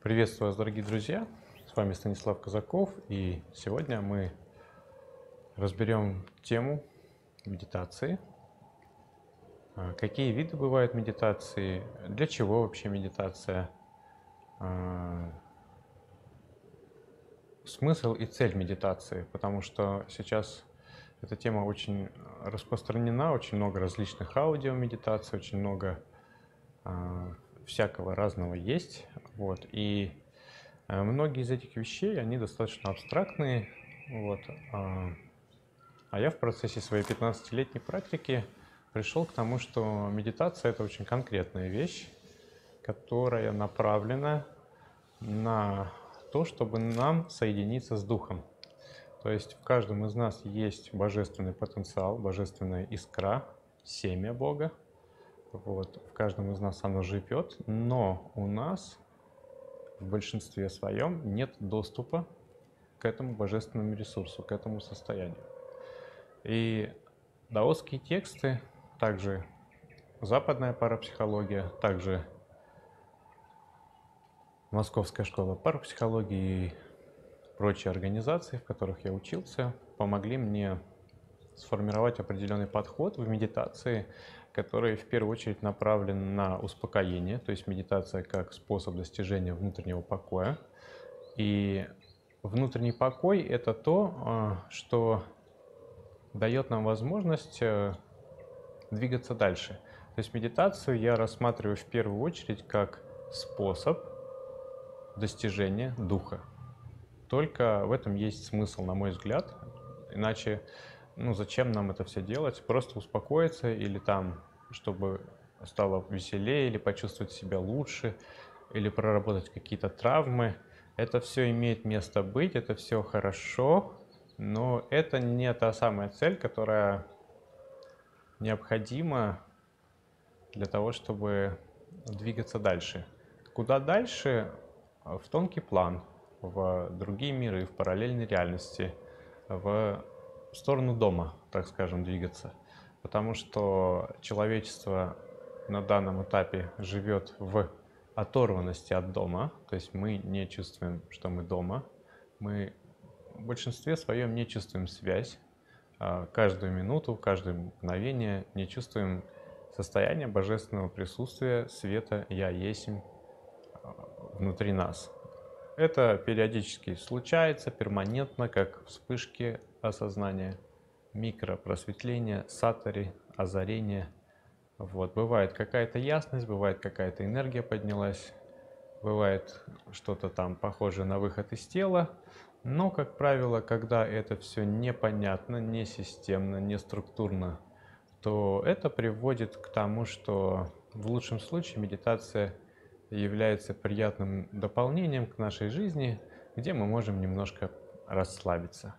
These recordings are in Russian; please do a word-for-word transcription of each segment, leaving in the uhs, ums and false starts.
Приветствую вас, дорогие друзья! С вами Станислав Казаков, и сегодня мы разберем тему медитации. А, Какие виды бывают медитации, для чего вообще медитация, а, смысл и цель медитации, потому что сейчас эта тема очень распространена, очень много различных аудиомедитаций, очень много а, всякого разного есть. Вот, и а, многие из этих вещей, они достаточно абстрактные. Вот, а, а я в процессе своей пятнадцатилетней практики пришел к тому, что медитация – это очень конкретная вещь, которая направлена на то, чтобы нам соединиться с Духом. То есть в каждом из нас есть божественный потенциал, божественная искра, семя Бога. Вот, в каждом из нас оно живет, но у нас в большинстве своем нет доступа к этому божественному ресурсу, к этому состоянию. И даосские тексты, также западная парапсихология, также Московская школа парапсихологии и прочие организации, в которых я учился, помогли мне сформировать определенный подход в медитации, который в первую очередь направлен на успокоение, то есть медитация как способ достижения внутреннего покоя. И внутренний покой – это то, что дает нам возможность двигаться дальше. То есть медитацию я рассматриваю в первую очередь как способ достижения духа. Только в этом есть смысл, на мой взгляд. Иначе, ну зачем нам это все делать? Просто успокоиться или там, чтобы стало веселее, или почувствовать себя лучше, или проработать какие-то травмы. Это все имеет место быть, это все хорошо, но это не та самая цель, которая необходима для того, чтобы двигаться дальше. Куда дальше? В тонкий план, в другие миры, в параллельной реальности, в сторону дома, так скажем, двигаться. Потому что человечество на данном этапе живет в оторванности от дома, то есть мы не чувствуем, что мы дома, мы в большинстве своем не чувствуем связь, каждую минуту, каждое мгновение не чувствуем состояние божественного присутствия, света «Я есмь» внутри нас. Это периодически случается, перманентно, как вспышки осознания, микропросветление, сатори, озарение. Вот. Бывает какая-то ясность, бывает какая-то энергия поднялась, бывает что-то там похожее на выход из тела. Но, как правило, когда это все непонятно, не системно, не структурно, то это приводит к тому, что в лучшем случае медитация является приятным дополнением к нашей жизни, где мы можем немножко расслабиться.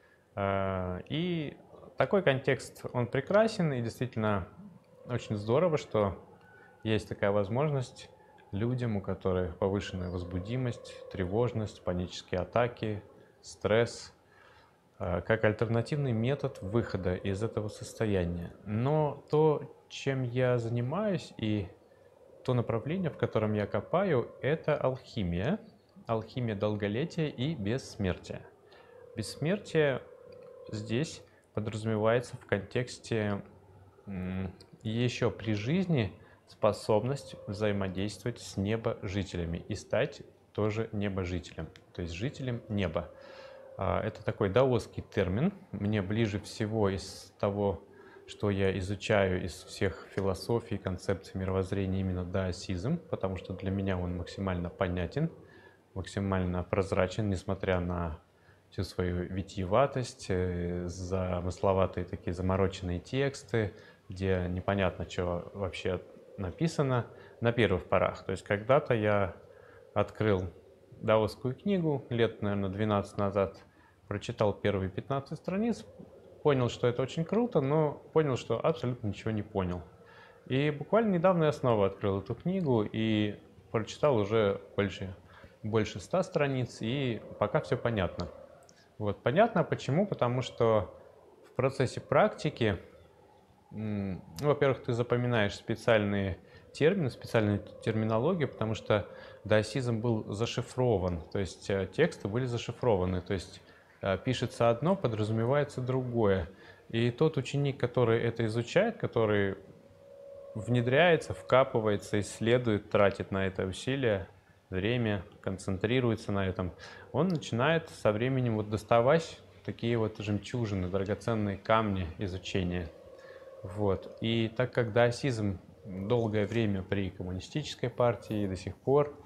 И такой контекст, он прекрасен, и действительно очень здорово, что есть такая возможность людям, у которых повышенная возбудимость, тревожность, панические атаки, стресс, как альтернативный метод выхода из этого состояния. Но то, чем я занимаюсь, и то направление, в котором я копаю, это алхимия, алхимия долголетия и бессмертия. Бессмертие здесь подразумевается в контексте еще при жизни способность взаимодействовать с небожителями и стать тоже небожителем, то есть жителем неба. Это такой даосский термин, мне ближе всего из того, что я изучаю из всех философий, концепций мировоззрения, именно даосизм, потому что для меня он максимально понятен, максимально прозрачен, несмотря на всю свою витиеватость, замысловатые такие замороченные тексты, где непонятно, что вообще написано на первых порах. То есть когда-то я открыл даосскую книгу лет, наверное, двенадцать назад, прочитал первые пятнадцать страниц, понял, что это очень круто, но понял, что абсолютно ничего не понял. И буквально недавно я снова открыл эту книгу и прочитал уже больше, больше ста страниц, и пока все понятно. Вот, понятно почему? Потому что в процессе практики, ну, во-первых, ты запоминаешь специальные термин, специальную терминологию, потому что даосизм был зашифрован, то есть э, тексты были зашифрованы, то есть э, пишется одно, подразумевается другое. И тот ученик, который это изучает, который внедряется, вкапывается, исследует, тратит на это усилия, время, концентрируется на этом, он начинает со временем вот доставать такие вот жемчужины, драгоценные камни изучения. Вот. И так как даосизм долгое время при коммунистической партии и до сих пор,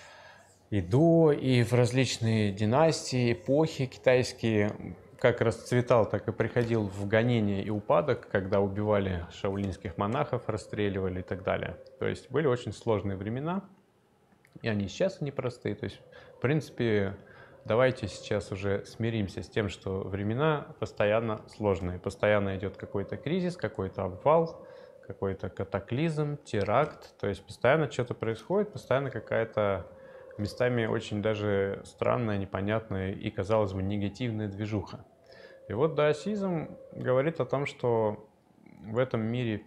и до, и в различные династии, эпохи китайские, как расцветал, так и приходил в гонение и упадок, когда убивали шаолиньских монахов, расстреливали и так далее. То есть были очень сложные времена, и они сейчас непростые. То есть, в принципе, давайте сейчас уже смиримся с тем, что времена постоянно сложные. Постоянно идет какой-то кризис, какой-то обвал, какой-то катаклизм, теракт. То есть постоянно что-то происходит, постоянно какая-то местами очень даже странная, непонятная и, казалось бы, негативная движуха. И вот даосизм говорит о том, что в этом мире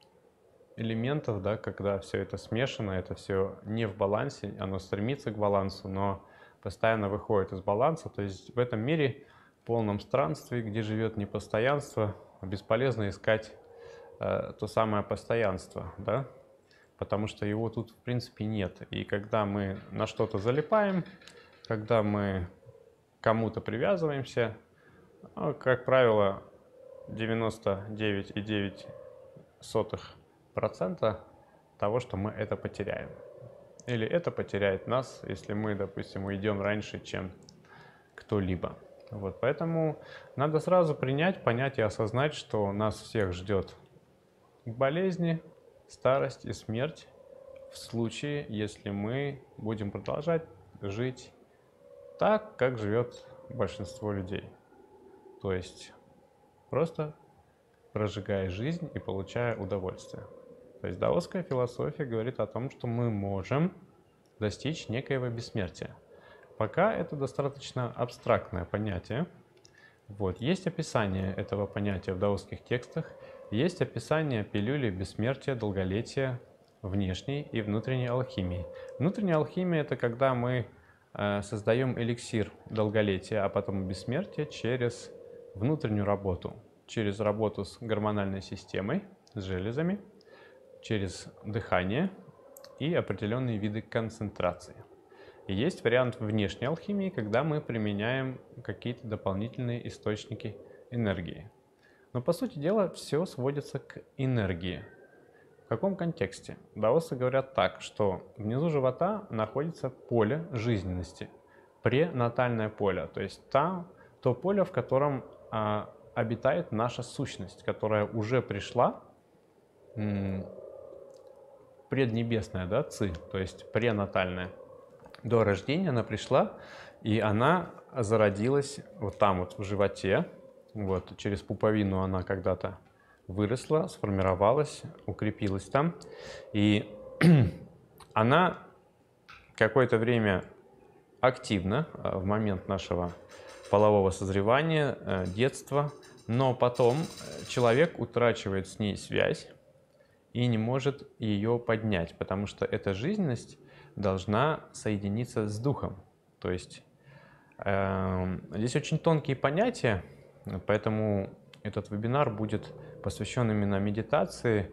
элементов, да, когда все это смешано, это все не в балансе, оно стремится к балансу, но постоянно выходит из баланса. То есть в этом мире, в полном странстве, где живет непостоянство, бесполезно искать э, то самое постоянство, да, потому что его тут в принципе нет. И когда мы на что-то залипаем, когда мы к кому-то привязываемся, ну, как правило, девяносто девять и девять сотых процента того, что мы это потеряем. Или это потеряет нас, если мы, допустим, уйдем раньше, чем кто-либо. Вот, поэтому надо сразу принять, понять и осознать, что нас всех ждет болезни, старость и смерть в случае, если мы будем продолжать жить так, как живет большинство людей. То есть просто прожигая жизнь и получая удовольствие. То есть даосская философия говорит о том, что мы можем достичь некоего бессмертия. Пока это достаточно абстрактное понятие. Вот. Есть описание этого понятия в даосских текстах, есть описание пилюли бессмертия, долголетия, внешней и внутренней алхимии. Внутренняя алхимия – это когда мы э, создаем эликсир долголетия, а потом бессмертия через внутреннюю работу, через работу с гормональной системой, с железами, через дыхание и определенные виды концентрации. И есть вариант внешней алхимии, когда мы применяем какие-то дополнительные источники энергии. Но по сути дела все сводится к энергии. В каком контексте? Даосы говорят так, что внизу живота находится поле жизненности, пренатальное поле, то есть там, то поле, в котором а, обитает наша сущность, которая уже пришла, м, преднебесная, да, ци, то есть пренатальная. До рождения она пришла, и она зародилась вот там вот в животе, вот через пуповину она когда-то выросла, сформировалась, укрепилась там, и она какое-то время активна в момент нашего полового созревания, детства, но потом человек утрачивает с ней связь и не может ее поднять, потому что эта жизненность должна соединиться с духом. То есть э, здесь очень тонкие понятия, поэтому этот вебинар будет посвящен именно медитации.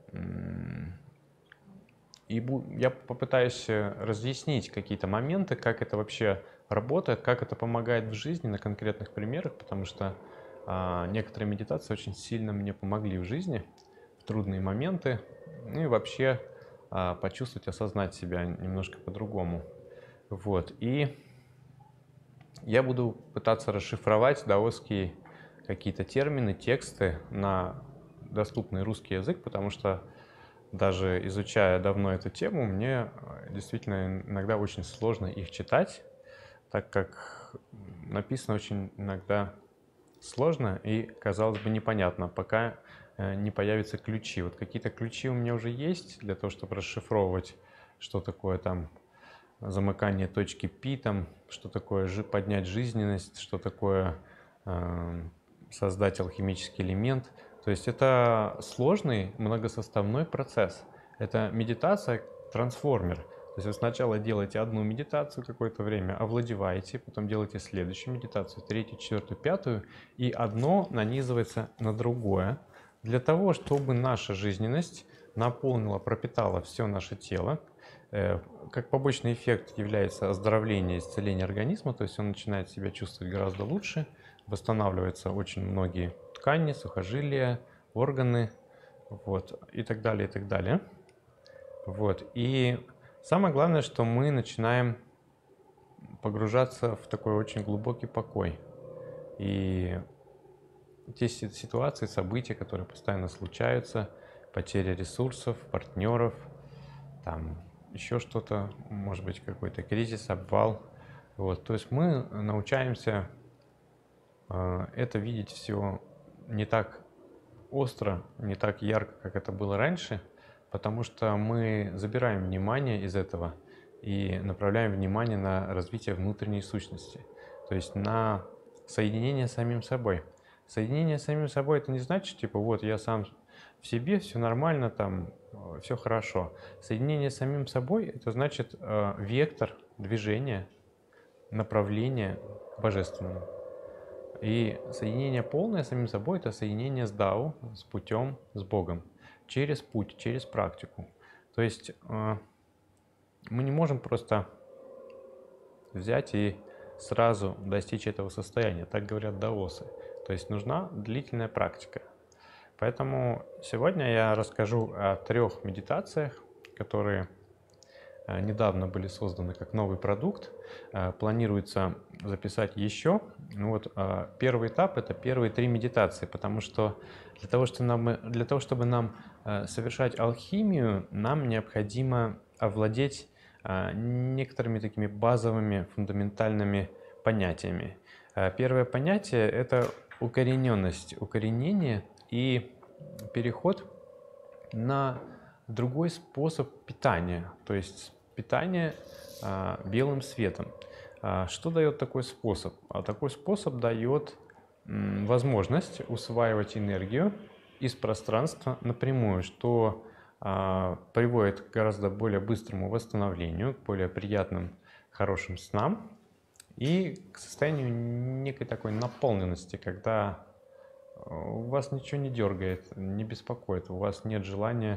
И я попытаюсь разъяснить какие-то моменты, как это вообще работает, как это помогает в жизни на конкретных примерах, потому что а, некоторые медитации очень сильно мне помогли в жизни, в трудные моменты, ну и вообще а, почувствовать, осознать себя немножко по-другому. Вот. И я буду пытаться расшифровать даосские какие-то термины, тексты на доступный русский язык, потому что даже изучая давно эту тему, мне действительно иногда очень сложно их читать, так как написано очень иногда сложно и, казалось бы, непонятно, пока не появятся ключи. Вот какие-то ключи у меня уже есть для того, чтобы расшифровывать, что такое там замыкание точки пи, там, что такое поднять жизненность, что такое э, создать алхимический элемент. То есть это сложный многосоставной процесс. Это медитация трансформер. То есть вы сначала делаете одну медитацию какое-то время, овладеваете, потом делаете следующую медитацию, третью, четвертую, пятую, и одно нанизывается на другое, для того, чтобы наша жизненность наполнила, пропитала все наше тело. Как побочный эффект является оздоровление, исцеление организма, то есть он начинает себя чувствовать гораздо лучше, восстанавливаются очень многие ткани, сухожилия, органы, вот, и так далее, и так далее. Вот. И самое главное, что мы начинаем погружаться в такой очень глубокий покой. И те ситуации, события, которые постоянно случаются, потеря ресурсов, партнеров, там еще что-то, может быть, какой-то кризис, обвал. Вот. То есть мы научаемся э, это видеть все не так остро, не так ярко, как это было раньше, потому что мы забираем внимание из этого и направляем внимание на развитие внутренней сущности, то есть на соединение с самим собой. Соединение с самим собой — это не значит, типа, вот я сам в себе, все нормально, там, все хорошо. Соединение с самим собой — это значит э, вектор движения, направление к божественному. И соединение полное с самим собой — это соединение с Дао, с путем, с Богом, через путь, через практику. То есть э, мы не можем просто взять и сразу достичь этого состояния, так говорят даосы. То есть нужна длительная практика. Поэтому сегодня я расскажу о трех медитациях, которые недавно были созданы как новый продукт. Планируется записать еще. Ну вот, первый этап — это первые три медитации, потому что для того, чтобы нам, для того, чтобы нам совершать алхимию, нам необходимо овладеть некоторыми такими базовыми, фундаментальными понятиями. Первое понятие — это укорененность, укоренение и переход на другой способ питания, то есть питание а, белым светом. А, что дает такой способ? А такой способ дает м, возможность усваивать энергию из пространства напрямую, что а, приводит к гораздо более быстрому восстановлению, к более приятным, хорошим снам и к состоянию некой такой наполненности, когда у вас ничего не дергает, не беспокоит, у вас нет желания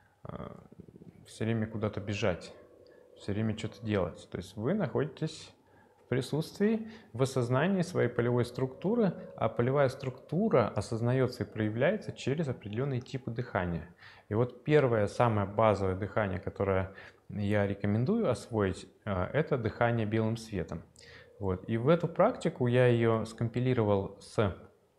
все время куда-то бежать, все время что-то делать. То есть вы находитесь в присутствии, в осознании своей полевой структуры, а полевая структура осознается и проявляется через определенные типы дыхания. И вот первое, самое базовое дыхание, которое я рекомендую освоить, это дыхание белым светом. Вот. И в эту практику я ее скомпилировал с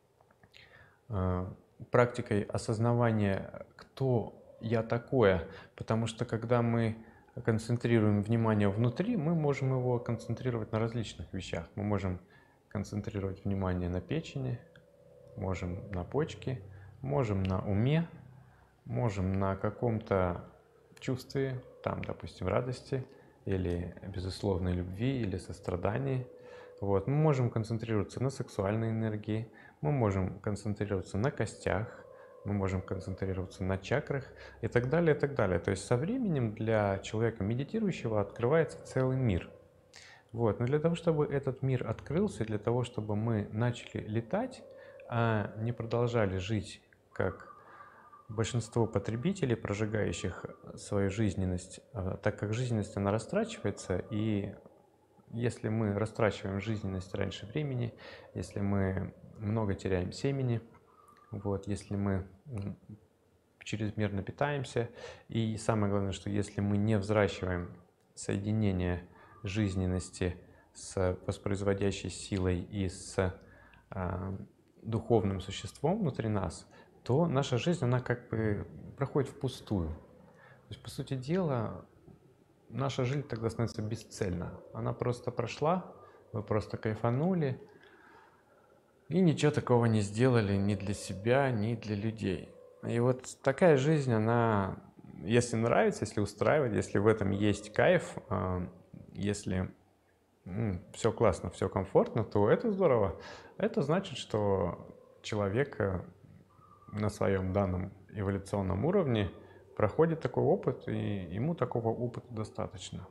практикой осознавания, кто я такое, потому что когда мы концентрируем внимание внутри, мы можем его концентрировать на различных вещах. Мы можем концентрировать внимание на печени, можем на почке, можем на уме, можем на каком-то чувстве, там, допустим, радости или безусловной любви или сострадании. Вот. Мы можем концентрироваться на сексуальной энергии, мы можем концентрироваться на костях, мы можем концентрироваться на чакрах и так далее, и так далее. То есть со временем для человека медитирующего открывается целый мир. Вот. Но для того, чтобы этот мир открылся, для того, чтобы мы начали летать, а не продолжали жить как большинство потребителей, прожигающих свою жизненность, так как жизненность, она растрачивается, и если мы растрачиваем жизненность раньше времени, если мы много теряем семени, вот, если мы чрезмерно питаемся, и самое главное, что если мы не взращиваем соединение жизненности с воспроизводящей силой и с э, духовным существом внутри нас, то наша жизнь, она как бы проходит впустую. То есть, по сути дела, наша жизнь тогда становится бесцельна. Она просто прошла, вы просто кайфанули, и ничего такого не сделали ни для себя, ни для людей. И вот такая жизнь, она, если нравится, если устраивает, если в этом есть кайф, если ну, все классно, все комфортно, то это здорово. Это значит, что человек на своем данном эволюционном уровне проходит такой опыт, и ему такого опыта достаточно.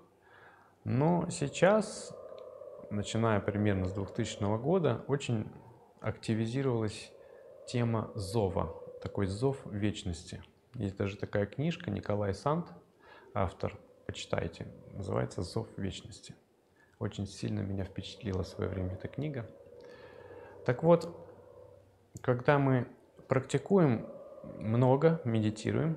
Но сейчас, начиная примерно с двухтысячного года, очень активизировалась тема зова, такой зов вечности. Есть даже такая книжка, Николай Сант, автор, почитайте, называется «Зов вечности». Очень сильно меня впечатлила в свое время эта книга. Так вот, когда мы практикуем много, медитируем,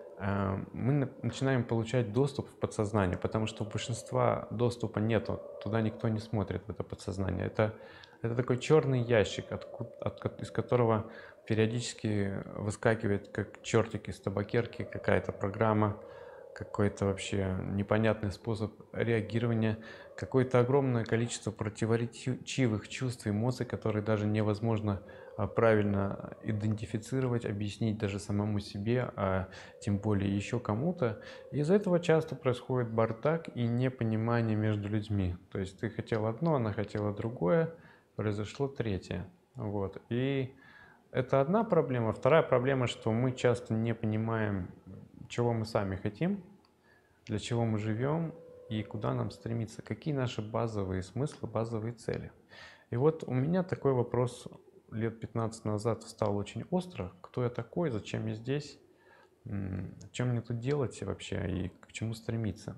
э, мы на- начинаем получать доступ в подсознание, потому что у большинства доступа нету, туда никто не смотрит, в это подсознание. Это, это такой черный ящик, отку- от ко- из которого периодически выскакивает, как чертик из табакерки, какая-то программа, какой-то вообще непонятный способ реагирования, какое-то огромное количество противоречивых чувств и эмоций, которые даже невозможно а, правильно идентифицировать, объяснить даже самому себе, а тем более еще кому-то. Из-за этого часто происходит бардак и непонимание между людьми. То есть ты хотел одно, она хотела другое, произошло третье. Вот. И это одна проблема. Вторая проблема, что мы часто не понимаем, чего мы сами хотим, для чего мы живем и куда нам стремиться, какие наши базовые смыслы, базовые цели. И вот у меня такой вопрос лет пятнадцать назад стал очень остро. Кто я такой, зачем я здесь, м, чем мне тут делать вообще и к чему стремиться.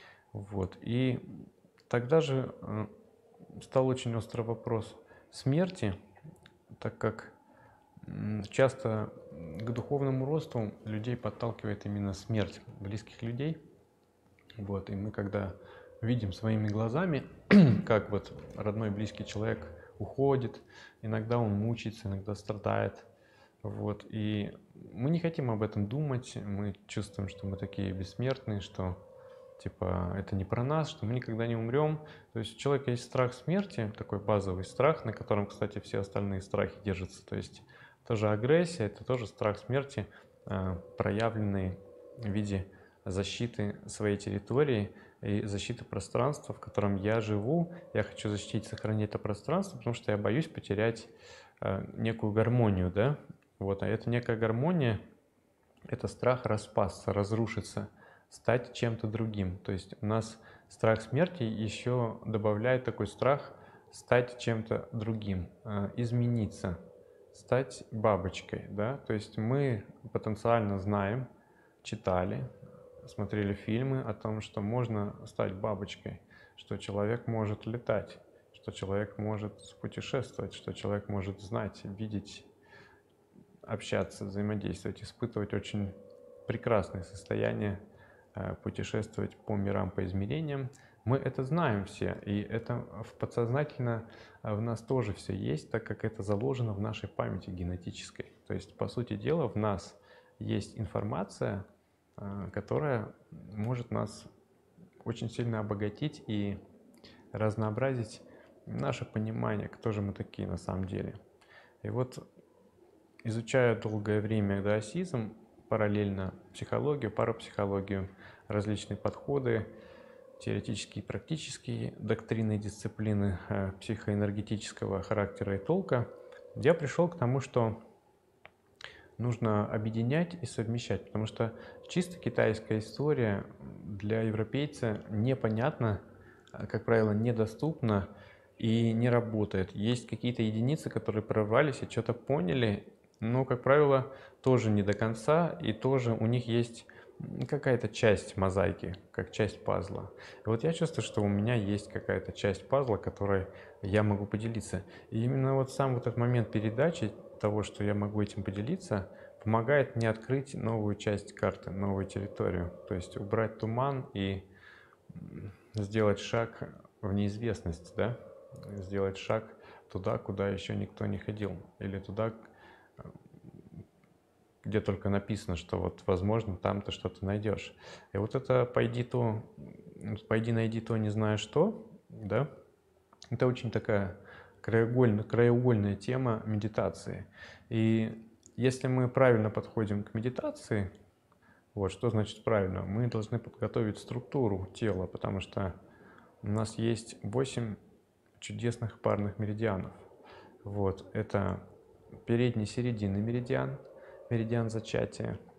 Вот. И тогда же э, стал очень острый вопрос смерти, так как м, часто к духовному росту людей подталкивает именно смерть близких людей. Вот, и мы когда видим своими глазами, как вот родной близкий человек уходит, иногда он мучается, иногда страдает, вот, и мы не хотим об этом думать, мы чувствуем, что мы такие бессмертные, что типа это не про нас, что мы никогда не умрем. То есть у человека есть страх смерти, такой базовый страх, на котором, кстати, все остальные страхи держатся. То есть тоже агрессия, это тоже страх смерти, э, проявленный в виде защиты своей территории и защиты пространства, в котором я живу. Я хочу защитить, сохранить это пространство, потому что я боюсь потерять э, некую гармонию, да. Вот, а эта некая гармония — это страх распасться, разрушиться, стать чем-то другим. То есть у нас страх смерти еще добавляет такой страх стать чем-то другим, э, измениться, стать бабочкой, да. То есть мы потенциально знаем, читали, смотрели фильмы о том, что можно стать бабочкой, что человек может летать, что человек может путешествовать, что человек может знать, видеть, общаться, взаимодействовать, испытывать очень прекрасное состояние, э, путешествовать по мирам, по измерениям. Мы это знаем все, и это в подсознательно э, в нас тоже все есть, так как это заложено в нашей памяти генетической. То есть, по сути дела, в нас есть информация, э, которая может нас очень сильно обогатить и разнообразить наше понимание, кто же мы такие на самом деле. И вот, изучая долгое время даосизм, параллельно психологию, парапсихологию, различные подходы, теоретические и практические доктрины и дисциплины э, психоэнергетического характера и толка, я пришел к тому, что нужно объединять и совмещать, потому что чисто китайская история для европейца непонятна, а, как правило, недоступна и не работает. Есть какие-то единицы, которые прорвались и что-то поняли, но, как правило, тоже не до конца, и тоже у них есть какая-то часть мозаики, как часть пазла. И вот я чувствую, что у меня есть какая-то часть пазла, которой я могу поделиться. И именно вот сам вот этот момент передачи того, что я могу этим поделиться, помогает мне открыть новую часть карты, новую территорию. То есть убрать туман и сделать шаг в неизвестность, да? Сделать шаг туда, куда еще никто не ходил. Или туда, где только написано, что вот, возможно, там ты что-то найдешь. И вот это «пойди то, пойди найди то, не знаю что», да? Это очень такая краеугольная, краеугольная тема медитации. И если мы правильно подходим к медитации, вот что значит правильно, мы должны подготовить структуру тела, потому что у нас есть восемь чудесных парных меридианов. Вот, это передний серединный меридиан, меридиан зачатия,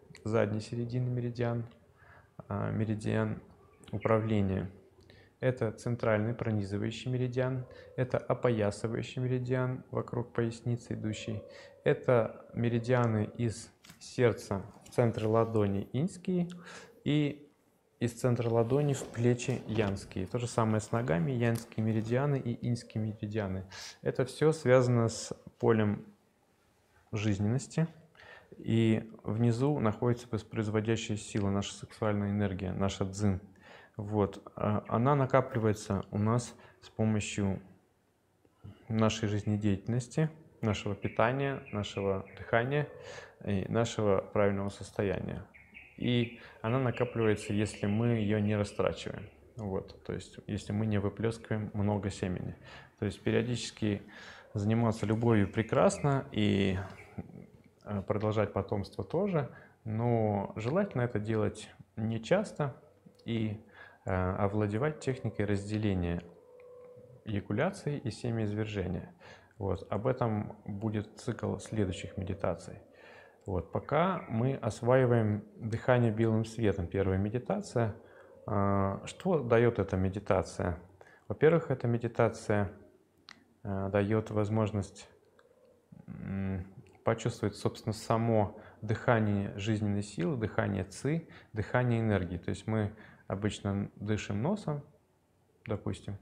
задний серединный меридиан, а, меридиан управления. Это центральный пронизывающий меридиан, это опоясывающий меридиан вокруг поясницы идущий. Это меридианы из сердца в центр ладони иньские и из центра ладони в плечи янские. То же самое с ногами, янские меридианы и иньские меридианы. Это все связано с полем жизненности. И внизу находится воспроизводящая сила, наша сексуальная энергия, наша дзин. Вот. Она накапливается у нас с помощью нашей жизнедеятельности, нашего питания, нашего дыхания и нашего правильного состояния. И она накапливается, если мы ее не растрачиваем. Вот. То есть, если мы не выплескиваем много семени. То есть, периодически заниматься любовью прекрасно и продолжать потомство тоже, но желательно это делать не часто и овладевать техникой разделения эякуляции и семяизвержения. Вот. Об этом будет цикл следующих медитаций. Вот. Пока мы осваиваем дыхание белым светом, первая медитация. Что дает эта медитация? Во-первых, эта медитация дает возможность почувствовать, собственно, само дыхание жизненной силы, дыхание ци, дыхание энергии. То есть мы обычно дышим носом, допустим,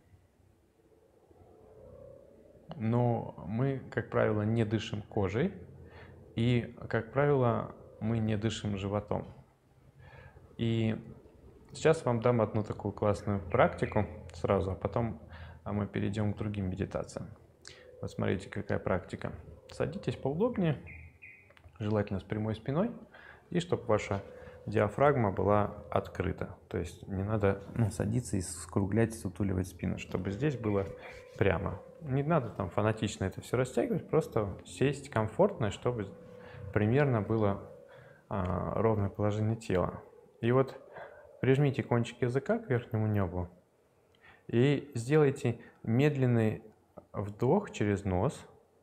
но мы, как правило, не дышим кожей и, как правило, мы не дышим животом. И сейчас вам дам одну такую классную практику сразу, а потом мы перейдем к другим медитациям. Вот смотрите, какая практика. Садитесь поудобнее, желательно с прямой спиной, и чтобы ваша диафрагма была открыта. То есть не надо ну, садиться и скруглять, сутуливать спину, чтобы здесь было прямо. Не надо там фанатично это все растягивать, просто сесть комфортно, чтобы примерно было а, ровное положение тела. И вот прижмите кончик языка к верхнему небу и сделайте медленный вдох через нос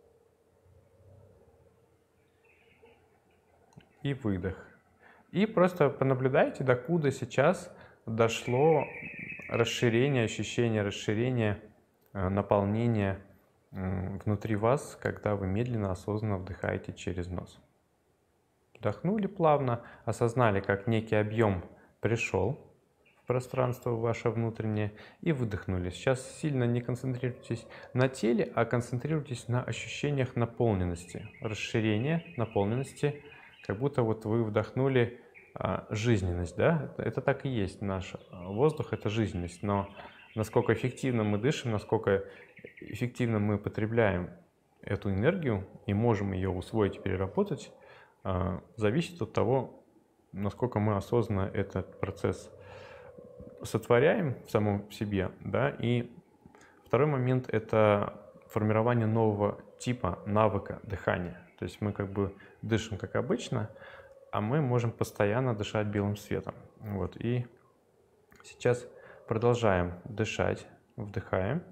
и выдох. И просто понаблюдайте, докуда сейчас дошло расширение, ощущение расширения, наполнения внутри вас, когда вы медленно, осознанно вдыхаете через нос. Вдохнули плавно, осознали, как некий объем пришел в пространство ваше внутреннее, и выдохнули. Сейчас сильно не концентрируйтесь на теле, а концентрируйтесь на ощущениях наполненности, расширения, наполненности, как будто вот вы вдохнули а, жизненность, да? Это так и есть наш воздух, это жизненность, но насколько эффективно мы дышим, насколько эффективно мы потребляем эту энергию и можем ее усвоить и переработать, а, зависит от того, насколько мы осознанно этот процесс сотворяем в самом себе, да, и второй момент – это формирование нового типа навыка дыхания. То есть мы как бы дышим как обычно, а мы можем постоянно дышать белым светом. Вот, и сейчас продолжаем дышать, вдыхаем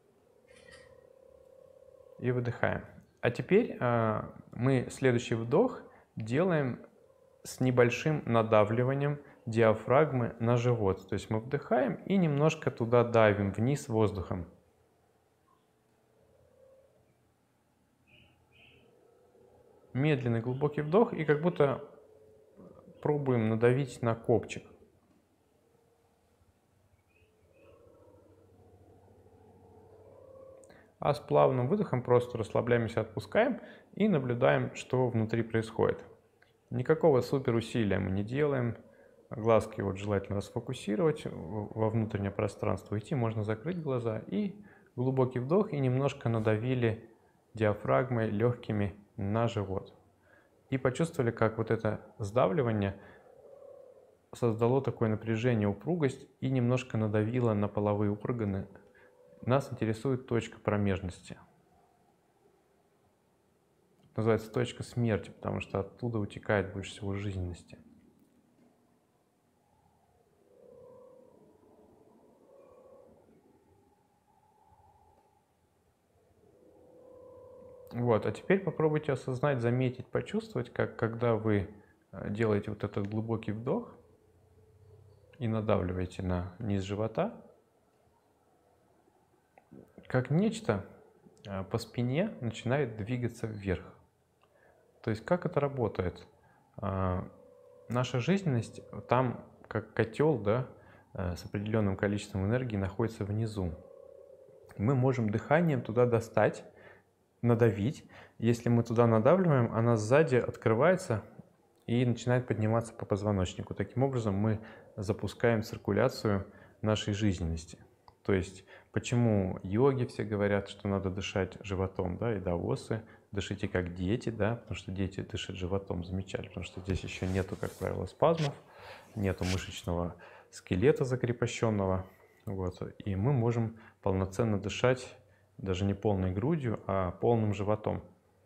и выдыхаем. А теперь э, мы следующий вдох делаем с небольшим надавливанием диафрагмы на живот. То есть мы вдыхаем и немножко туда давим вниз воздухом. Медленный глубокий вдох и как будто пробуем надавить на копчик. А с плавным выдохом просто расслабляемся, отпускаем и наблюдаем, что внутри происходит. Никакого суперусилия мы не делаем. Глазки вот желательно расфокусировать во внутреннее пространство. Идти можно закрыть глаза и глубокий вдох и немножко надавили диафрагмой легкими на живот. И почувствовали, как вот это сдавливание создало такое напряжение, упругость и немножко надавило на половые органы. Нас интересует точка промежности. Называется точка смерти, потому что оттуда утекает больше всего жизненности. Вот, а теперь попробуйте осознать, заметить, почувствовать, как когда вы э, делаете вот этот глубокий вдох и надавливаете на низ живота, как нечто э, по спине начинает двигаться вверх. То есть как это работает? А, Наша жизненность там, как котел, да, э, с определенным количеством энергии находится внизу. Мы можем дыханием туда достать, надавить. Если мы туда надавливаем, она сзади открывается и начинает подниматься по позвоночнику. Таким образом мы запускаем циркуляцию нашей жизненности. То есть почему йоги все говорят, что надо дышать животом, да, и даосы, дышите как дети, да, потому что дети дышат животом, замечательно, потому что здесь еще нету, как правило, спазмов, нету мышечного скелета закрепощенного, вот, и мы можем полноценно дышать даже не полной грудью, а полным животом.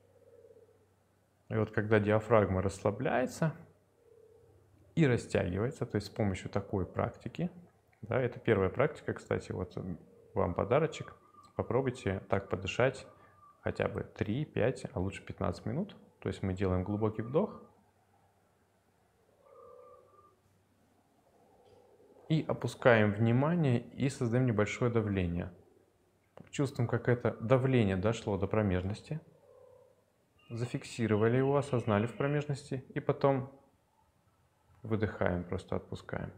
И вот когда диафрагма расслабляется и растягивается, то есть с помощью такой практики, да, это первая практика, кстати, вот вам подарочек, попробуйте так подышать хотя бы три-пять, а лучше пятнадцать минут. То есть мы делаем глубокий вдох и опускаем внимание и создаем небольшое давление. Чувствуем, как это давление дошло до промежности, зафиксировали его, осознали в промежности и потом выдыхаем, просто отпускаем.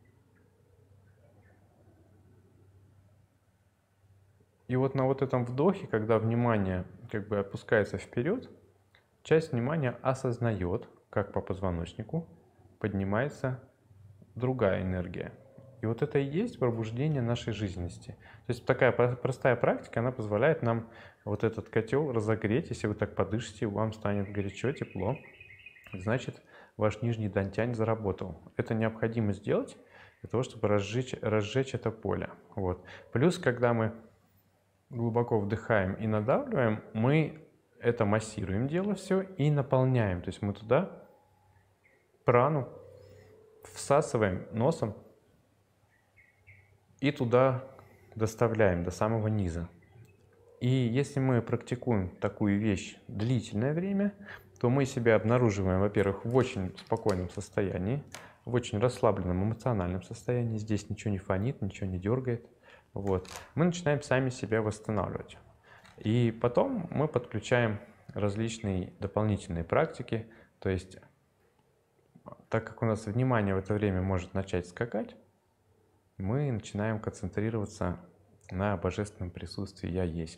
И вот на вот этом вдохе, когда внимание как бы опускается вперед, часть внимания осознает, как по позвоночнику поднимается другая энергия. И вот это и есть пробуждение нашей жизненности. То есть такая простая практика, она позволяет нам вот этот котел разогреть. Если вы так подышите, вам станет горячо, тепло. Значит, ваш нижний дантянь заработал. Это необходимо сделать для того, чтобы разжечь, разжечь это поле. Вот. Плюс, когда мы глубоко вдыхаем и надавливаем, мы это массируем дело все и наполняем. То есть мы туда прану всасываем носом и туда доставляем до самого низа. И если мы практикуем такую вещь длительное время, то мы себя обнаруживаем, во-первых, в очень спокойном состоянии, в очень расслабленном эмоциональном состоянии. Здесь ничего не фонит, ничего не дергает. Вот. Мы начинаем сами себя восстанавливать. И потом мы подключаем различные дополнительные практики. То есть, так как у нас внимание в это время может начать скакать, мы начинаем концентрироваться на божественном присутствии «Я есть».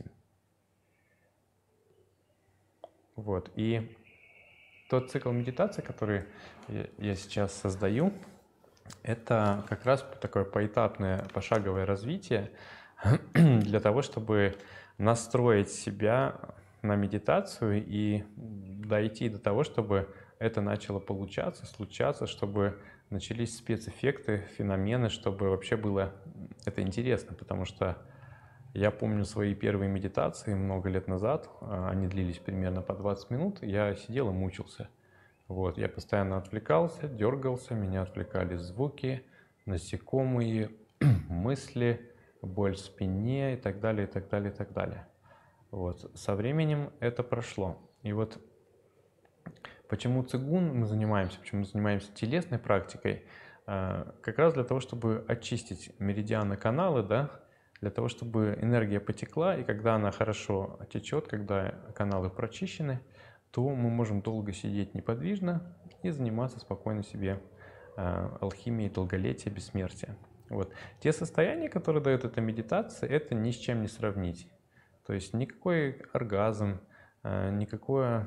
Вот. И тот цикл медитации, который я сейчас создаю, это как раз такое поэтапное, пошаговое развитие для того, чтобы настроить себя на медитацию и дойти до того, чтобы это начало получаться, случаться, чтобы начались спецэффекты, феномены, чтобы вообще было это интересно, потому что я помню свои первые медитации много лет назад, они длились примерно по двадцать минут, я сидел и мучился. Вот, я постоянно отвлекался, дергался, меня отвлекали звуки, насекомые, мысли, боль в спине и так далее, и так далее, и так далее. Вот. Со временем это прошло. И вот почему цигун мы занимаемся, почему мы занимаемся телесной практикой, как раз для того, чтобы очистить меридианы, каналы, да, для того, чтобы энергия потекла, и когда она хорошо течет, когда каналы прочищены, то мы можем долго сидеть неподвижно и заниматься спокойно себе алхимией долголетия, бессмертия. Вот. Те состояния, которые дает эта медитация, это ни с чем не сравнить. То есть никакой оргазм, никакой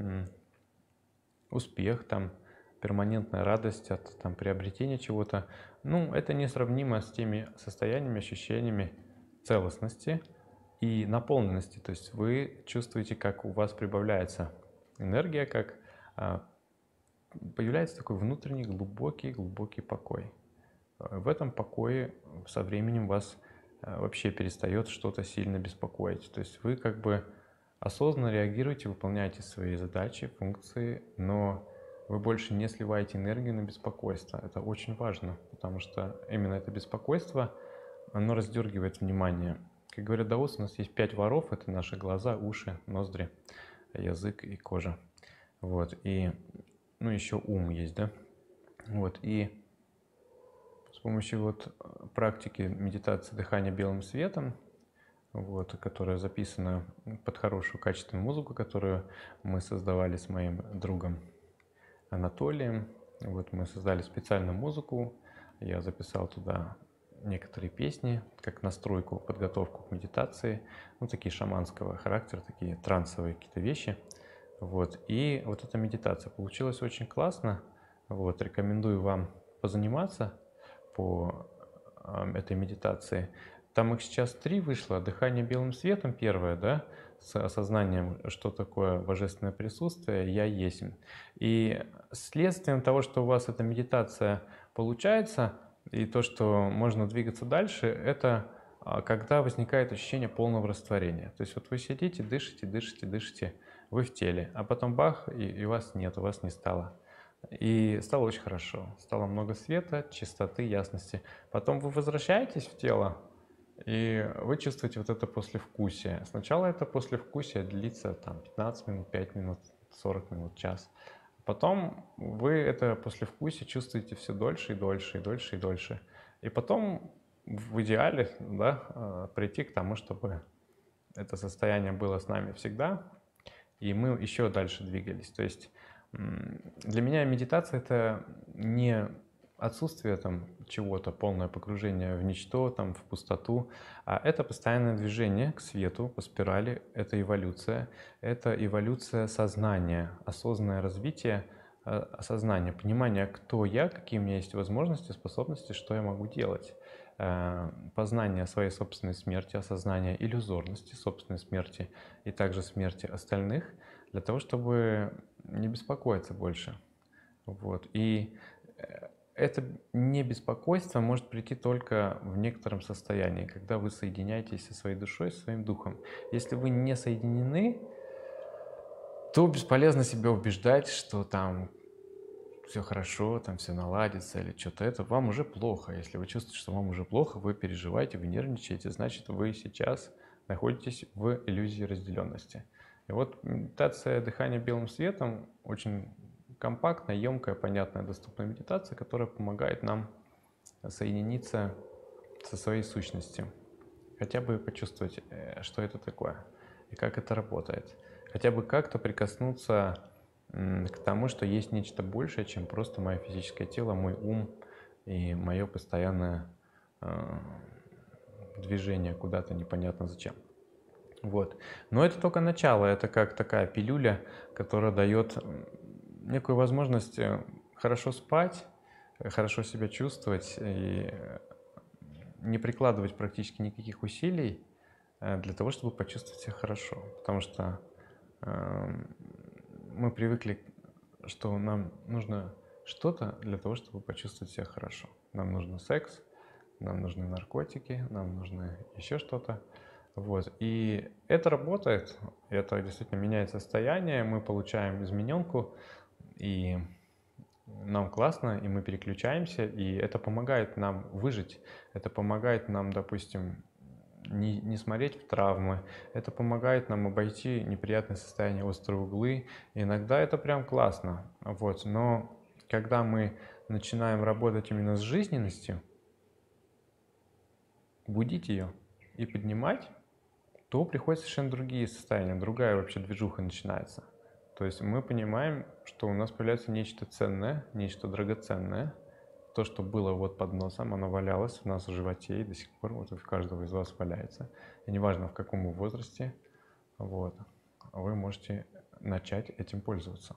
успех, там, перманентная радость от там, приобретения чего-то, ну, это несравнимо с теми состояниями, ощущениями целостности и наполненности. То есть вы чувствуете, как у вас прибавляется энергия, как а, появляется такой внутренний глубокий, глубокий покой. В этом покое со временем вас а, вообще перестает что-то сильно беспокоить. То есть вы как бы осознанно реагируете, выполняете свои задачи, функции, но вы больше не сливаете энергию на беспокойство. Это очень важно, потому что именно это беспокойство, оно раздергивает внимание. Как говорят даосы, у нас есть пять воров, это наши глаза, уши, ноздри, язык и кожа. Вот. И ну, еще ум есть, да? Вот, и с помощью вот практики медитации дыхания белым светом, вот, которая записана под хорошую качественную музыку, которую мы создавали с моим другом Анатолием. Вот мы создали специальную музыку, я записал туда некоторые песни, как настройку, подготовку к медитации, ну, такие шаманского характера, такие трансовые какие-то вещи. Вот, и вот эта медитация получилась очень классно. Вот, рекомендую вам позаниматься по э, этой медитации. Там их сейчас три вышло. Дыхание белым светом первое, да, с осознанием, что такое божественное присутствие, я есть. И следствием того, что у вас эта медитация получается, и то, что можно двигаться дальше, это а, когда возникает ощущение полного растворения. То есть вот вы сидите, дышите, дышите, дышите, вы в теле, а потом бах, и, и вас нет, у вас не стало. И стало очень хорошо. Стало много света, чистоты, ясности. Потом вы возвращаетесь в тело, и вы чувствуете вот это послевкусие. Сначала это послевкусие длится там пятнадцать минут, пять минут, сорок минут, час. Потом вы это послевкусие чувствуете все дольше и дольше, и дольше, и дольше. И потом в идеале, да, э, прийти к тому, чтобы это состояние было с нами всегда, и мы еще дальше двигались. То есть м, для меня медитация — это не отсутствие там чего-то, полное погружение в ничто, там, в пустоту, а это постоянное движение к свету по спирали, это эволюция, это эволюция сознания, осознанное развитие э, сознания, понимание, кто я, какие у меня есть возможности, способности, что я могу делать. Э, Познание своей собственной смерти, осознание иллюзорности собственной смерти и также смерти остальных, для того, чтобы не беспокоиться больше. Вот. И э, это не беспокойство может прийти только в некотором состоянии, когда вы соединяетесь со своей душой, со своим духом. Если вы не соединены, то бесполезно себя убеждать, что там все хорошо, там все наладится или что-то это, вам уже плохо. Если вы чувствуете, что вам уже плохо, вы переживаете, вы нервничаете, значит, вы сейчас находитесь в иллюзии разделенности. И вот медитация дыхания белым светом очень компактная, емкая, понятная, доступная медитация, которая помогает нам соединиться со своей сущностью. Хотя бы почувствовать, э, что это такое и как это работает. Хотя бы как-то прикоснуться м, к тому, что есть нечто большее, чем просто мое физическое тело, мой ум и мое постоянное э, движение куда-то непонятно зачем. Вот. Но это только начало, это как такая пилюля, которая дает м, некую возможность э, хорошо спать, э, хорошо себя чувствовать и э, не прикладывать практически никаких усилий э, для того, чтобы почувствовать себя хорошо. Потому что э, мы привыкли, что нам нужно что-то для того, чтобы почувствовать себя хорошо. Нам нужен секс, нам нужны наркотики, нам нужно еще что-то. Вот. И это работает, это действительно меняет состояние, мы получаем измененку, и нам классно, и мы переключаемся, и это помогает нам выжить, это помогает нам, допустим, не, не смотреть в травмы, это помогает нам обойти неприятные состояния, острые углы. И иногда это прям классно. Вот. Но когда мы начинаем работать именно с жизненностью, будить ее и поднимать, то приходят совершенно другие состояния, другая вообще движуха начинается. То есть мы понимаем, что у нас появляется нечто ценное, нечто драгоценное. То, что было вот под носом, оно валялось у нас в животе и до сих пор вот у каждого из вас валяется. И неважно, в каком вы возрасте, вот, вы можете начать этим пользоваться.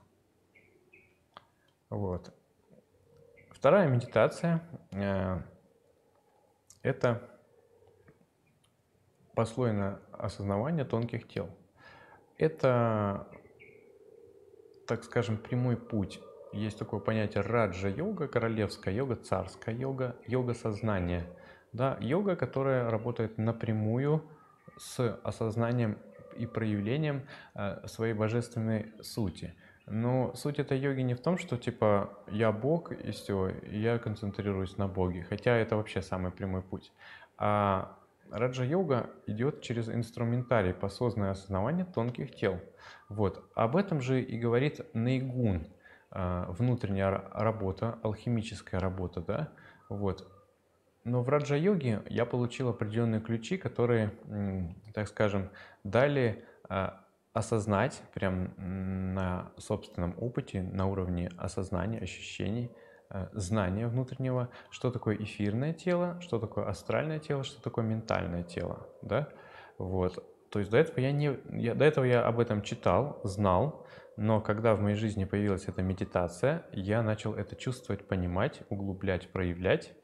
Вот. Вторая медитация э, – это послойное осознавание тонких тел. Это, так скажем, прямой путь. Есть такое понятие раджа-йога, королевская йога, царская йога, йога сознания. Да, йога, которая работает напрямую с осознанием и проявлением э, своей божественной сути. Но суть этой йоги не в том, что типа я Бог и все, и я концентрируюсь на Боге, хотя это вообще самый прямой путь. А раджа-йога идет через инструментарий, осознанное осознавание тонких тел. Вот. Об этом же и говорит Нейгун. а, внутренняя ра- работа, алхимическая работа, да, вот. Но в раджа-йоге я получил определенные ключи, которые, м, так скажем, дали а, осознать прям м, на собственном опыте, на уровне осознания, ощущений, а, знания внутреннего, что такое эфирное тело, что такое астральное тело, что такое ментальное тело, да, вот. То есть до этого я не, я, до этого я об этом читал, знал, но когда в моей жизни появилась эта медитация, я начал это чувствовать, понимать, углублять, проявлять.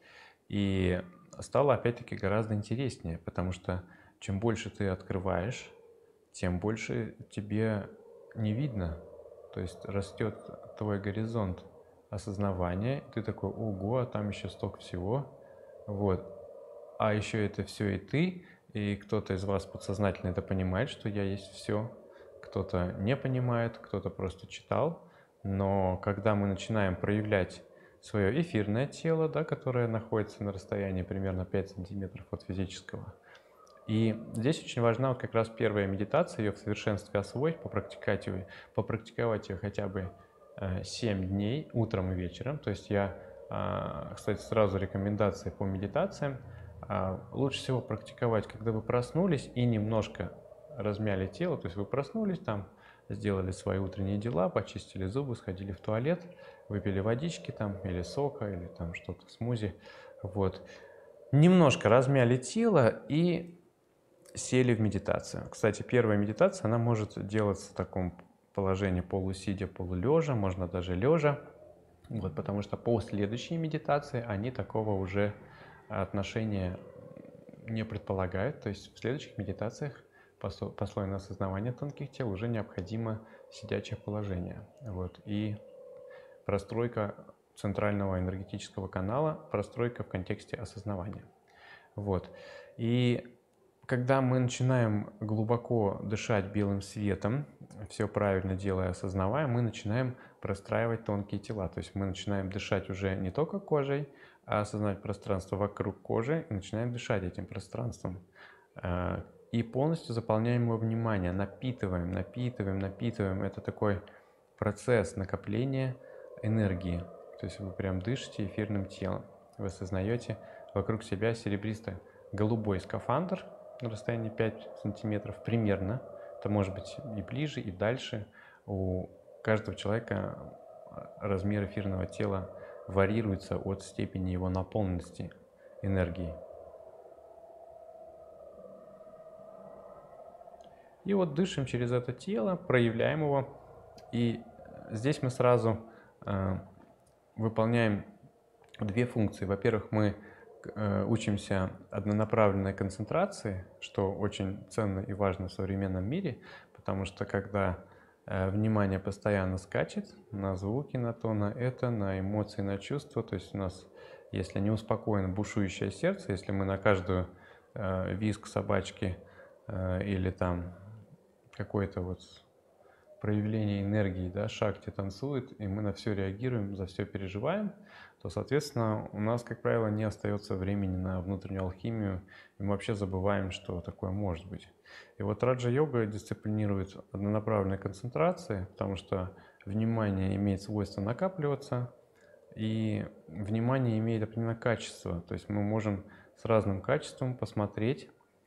И стало опять-таки гораздо интереснее, потому что чем больше ты открываешь, тем больше тебе не видно. То есть растет твой горизонт осознавания, и ты такой, ого, а там еще столько всего. Вот. А еще это все и ты, и кто-то из вас подсознательно это понимает, что я есть все. Кто-то не понимает, кто-то просто читал. Но когда мы начинаем проявлять свое эфирное тело, да, которое находится на расстоянии примерно пять сантиметров от физического. И здесь очень важна вот как раз первая медитация, ее в совершенстве освоить, попрактиковать ее, попрактиковать ее хотя бы э, семь дней, утром и вечером. То есть я, а, кстати, сразу рекомендации по медитациям. А, Лучше всего практиковать, когда вы проснулись и немножко размяли тело. То есть вы проснулись там, сделали свои утренние дела, почистили зубы, сходили в туалет, выпили водички там или сока, или там что-то, смузи. Вот. Немножко размяли тело и сели в медитацию. Кстати, первая медитация, она может делаться в таком положении полусидя, полулежа, можно даже лежа. Вот, потому что последующие медитации, они такого уже отношения не предполагают. То есть в следующих медитациях послойное осознавание тонких тел уже необходимо сидячее положение. Вот. И простройка центрального энергетического канала, простройка в контексте осознавания. Вот. И когда мы начинаем глубоко дышать белым светом, все правильно делая, осознавая, мы начинаем простраивать тонкие тела. То есть мы начинаем дышать уже не только кожей, а осознавать пространство вокруг кожи и начинаем дышать этим пространством. И полностью заполняем его внимание, напитываем, напитываем, напитываем. Это такой процесс накопления энергии. То есть вы прям дышите эфирным телом. Вы осознаете вокруг себя серебристо-голубой скафандр на расстоянии пять сантиметров примерно. Это может быть и ближе, и дальше. У каждого человека размер эфирного тела варьируется от степени его наполненности энергией. И вот дышим через это тело, проявляем его. И здесь мы сразу э, выполняем две функции. Во-первых, мы э, учимся однонаправленной концентрации, что очень ценно и важно в современном мире, потому что когда э, внимание постоянно скачет на звуки, на то, на это, на эмоции, на чувства, то есть у нас, если не успокоено бушующее сердце, если мы на каждую э, визг собачки э, или там какой-то вот проявление энергии, да, шакти танцует, и мы на все реагируем, за все переживаем, то, соответственно, у нас, как правило, не остается времени на внутреннюю алхимию, и мы вообще забываем, что такое может быть. И вот раджа-йога дисциплинирует однонаправленной концентрации, потому что внимание имеет свойство накапливаться, и внимание имеет определенное качество, то есть мы можем с разным качеством посмотреть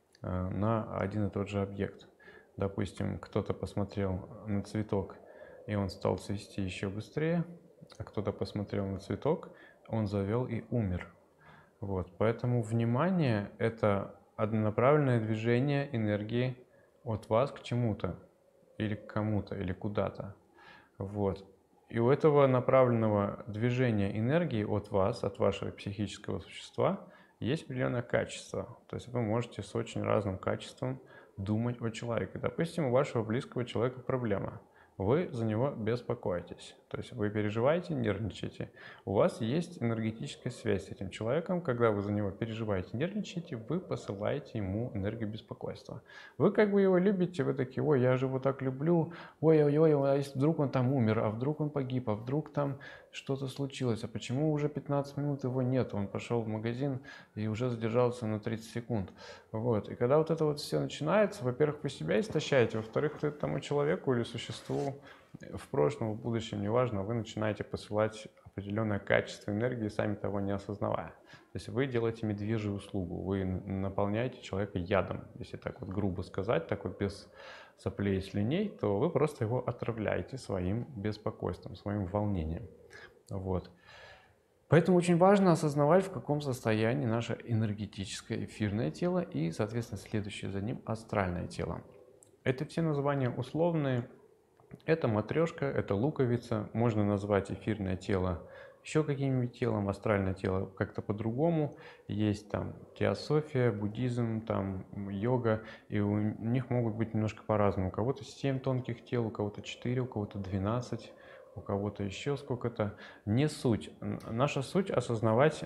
на один и тот же объект. Допустим, кто-то посмотрел на цветок, и он стал цвести еще быстрее, а кто-то посмотрел на цветок, он завел и умер. Вот. Поэтому внимание – это однонаправленное движение энергии от вас к чему-то, или к кому-то, или куда-то. Вот. И у этого направленного движения энергии от вас, от вашего психического существа, есть определенное качество. То есть вы можете с очень разным качеством думать о человеке. Допустим, у вашего близкого человека проблема. Вы за него беспокоитесь. То есть вы переживаете, нервничаете. У вас есть энергетическая связь с этим человеком. Когда вы за него переживаете, нервничаете, вы посылаете ему энергию беспокойства. Вы как бы его любите, вы такие, ой, я же его так люблю, ой-ой-ой, а если вдруг он там умер, а вдруг он погиб, а вдруг там что-то случилось, а почему уже пятнадцать минут его нет, он пошел в магазин и уже задержался на тридцать секунд. Вот. И когда вот это вот все начинается, во-первых, вы себя истощаете, во-вторых, вы тому человеку или существу то в прошлом, в будущем, неважно, вы начинаете посылать определенное качество энергии, сами того не осознавая. То есть вы делаете медвежью услугу, вы наполняете человека ядом, если так вот грубо сказать, так вот без соплей и слюней, то вы просто его отравляете своим беспокойством, своим волнением. Вот. Поэтому очень важно осознавать, в каком состоянии наше энергетическое эфирное тело и, соответственно, следующее за ним астральное тело. Это все названия условные. Это матрешка, это луковица. Можно назвать эфирное тело еще каким-нибудь телом, астральное тело как-то по-другому. Есть там теософия, буддизм, там йога, и у них могут быть немножко по-разному. У кого-то семь тонких тел, у кого-то четыре, у кого-то двенадцать. У кого-то еще сколько-то. Не суть. Наша суть — осознавать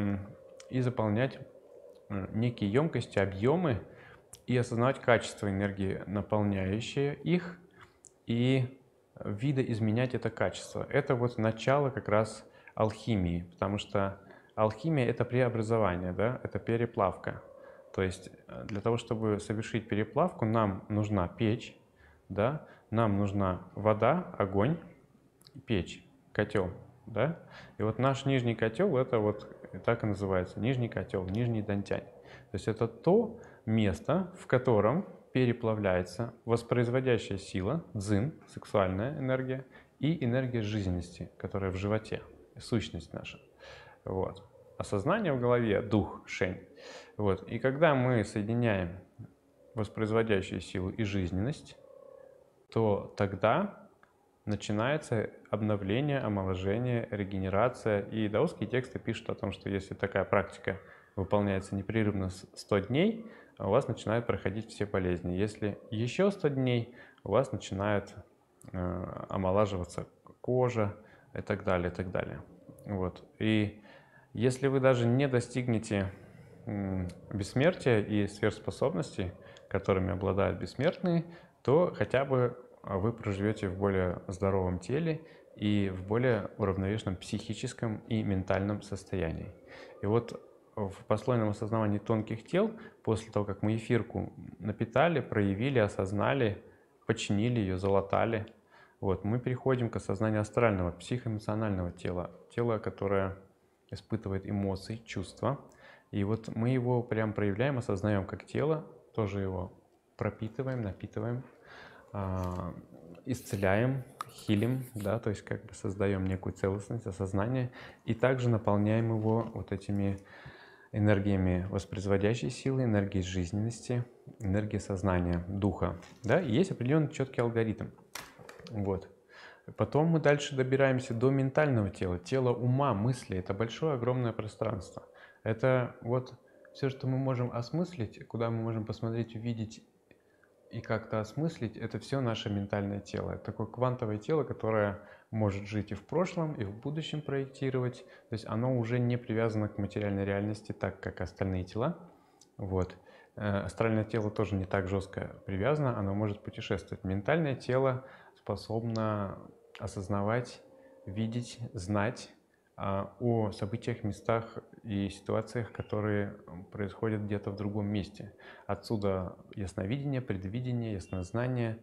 и заполнять некие емкости, объемы, и осознавать качество энергии, наполняющие их, и видоизменять это качество. Это вот начало как раз алхимии, потому что алхимия — это преобразование, да? Это переплавка. То есть для того, чтобы совершить переплавку, нам нужна печь, да? Нам нужна вода, огонь, печь, котел, да? И вот наш нижний котел — это вот так и называется, нижний котел, нижний дантянь. То есть это то место, в котором переплавляется воспроизводящая сила, дзин, сексуальная энергия, и энергия жизненности, которая в животе, сущность наша. Вот. А сознание в голове — дух, шень. Вот. И когда мы соединяем воспроизводящую силу и жизненность, то тогда начинается обновление, омоложение, регенерация. И даосские тексты пишут о том, что если такая практика выполняется непрерывно сто дней, у вас начинают проходить все болезни. Если еще сто дней, у вас начинает э, омолаживаться кожа и так далее, и так далее. Вот. И если вы даже не достигнете э, бессмертия и сверхспособностей, которыми обладают бессмертные, то хотя бы вы проживете в более здоровом теле и в более уравновешенном психическом и ментальном состоянии. И вот в послойном осознавании тонких тел, после того, как мы эфирку напитали, проявили, осознали, починили ее, залатали, вот, мы переходим к осознанию астрального, психоэмоционального тела, тела, которое испытывает эмоции, чувства. И вот мы его прям проявляем, осознаем как тело, тоже его пропитываем, напитываем, исцеляем, хилим, да, то есть как бы создаем некую целостность, осознание, и также наполняем его вот этими энергиями воспроизводящей силы, энергией жизненности, энергией сознания, духа, да, и есть определенный четкий алгоритм, вот. Потом мы дальше добираемся до ментального тела, тела ума, мысли, это большое, огромное пространство, это вот все, что мы можем осмыслить, куда мы можем посмотреть, увидеть и как-то осмыслить, это все наше ментальное тело. Это такое квантовое тело, которое может жить и в прошлом, и в будущем проектировать. То есть оно уже не привязано к материальной реальности, так как остальные тела. Вот. Астральное тело тоже не так жестко привязано, оно может путешествовать. Ментальное тело способно осознавать, видеть, знать о событиях, местах и ситуациях, которые происходят где-то в другом месте. Отсюда ясновидение, предвидение, яснознание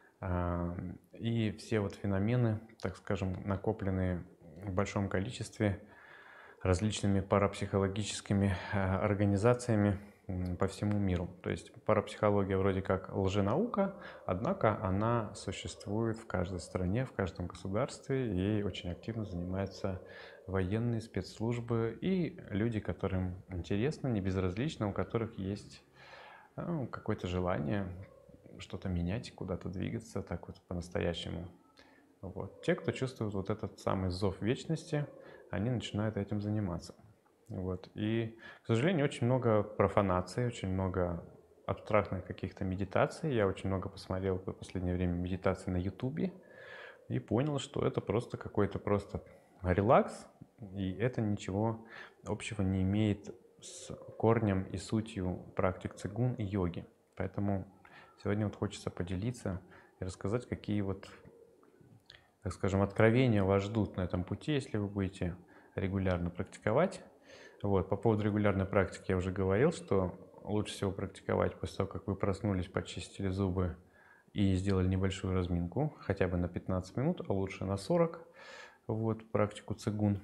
и все вот феномены, так скажем, накопленные в большом количестве различными парапсихологическими организациями по всему миру. То есть парапсихология вроде как лженаука, однако она существует в каждой стране, в каждом государстве, и ей очень активно занимаются военные спецслужбы и люди, которым интересно, не безразлично, у которых есть ну, какое-то желание что-то менять, куда-то двигаться, так вот по-настоящему. Вот. Те, кто чувствует вот этот самый зов вечности, они начинают этим заниматься. Вот. И, к сожалению, очень много профанации, очень много абстрактных каких-то медитаций. Я очень много посмотрел в последнее время медитации на ютубе и понял, что это просто какой-то просто релакс, и это ничего общего не имеет с корнем и сутью практик цигун и йоги. Поэтому сегодня вот хочется поделиться и рассказать, какие вот, так скажем, откровения вас ждут на этом пути, если вы будете регулярно практиковать. Вот. По поводу регулярной практики я уже говорил, что лучше всего практиковать после того, как вы проснулись, почистили зубы и сделали небольшую разминку, хотя бы на пятнадцать минут, а лучше на сорок, вот, практику цигун.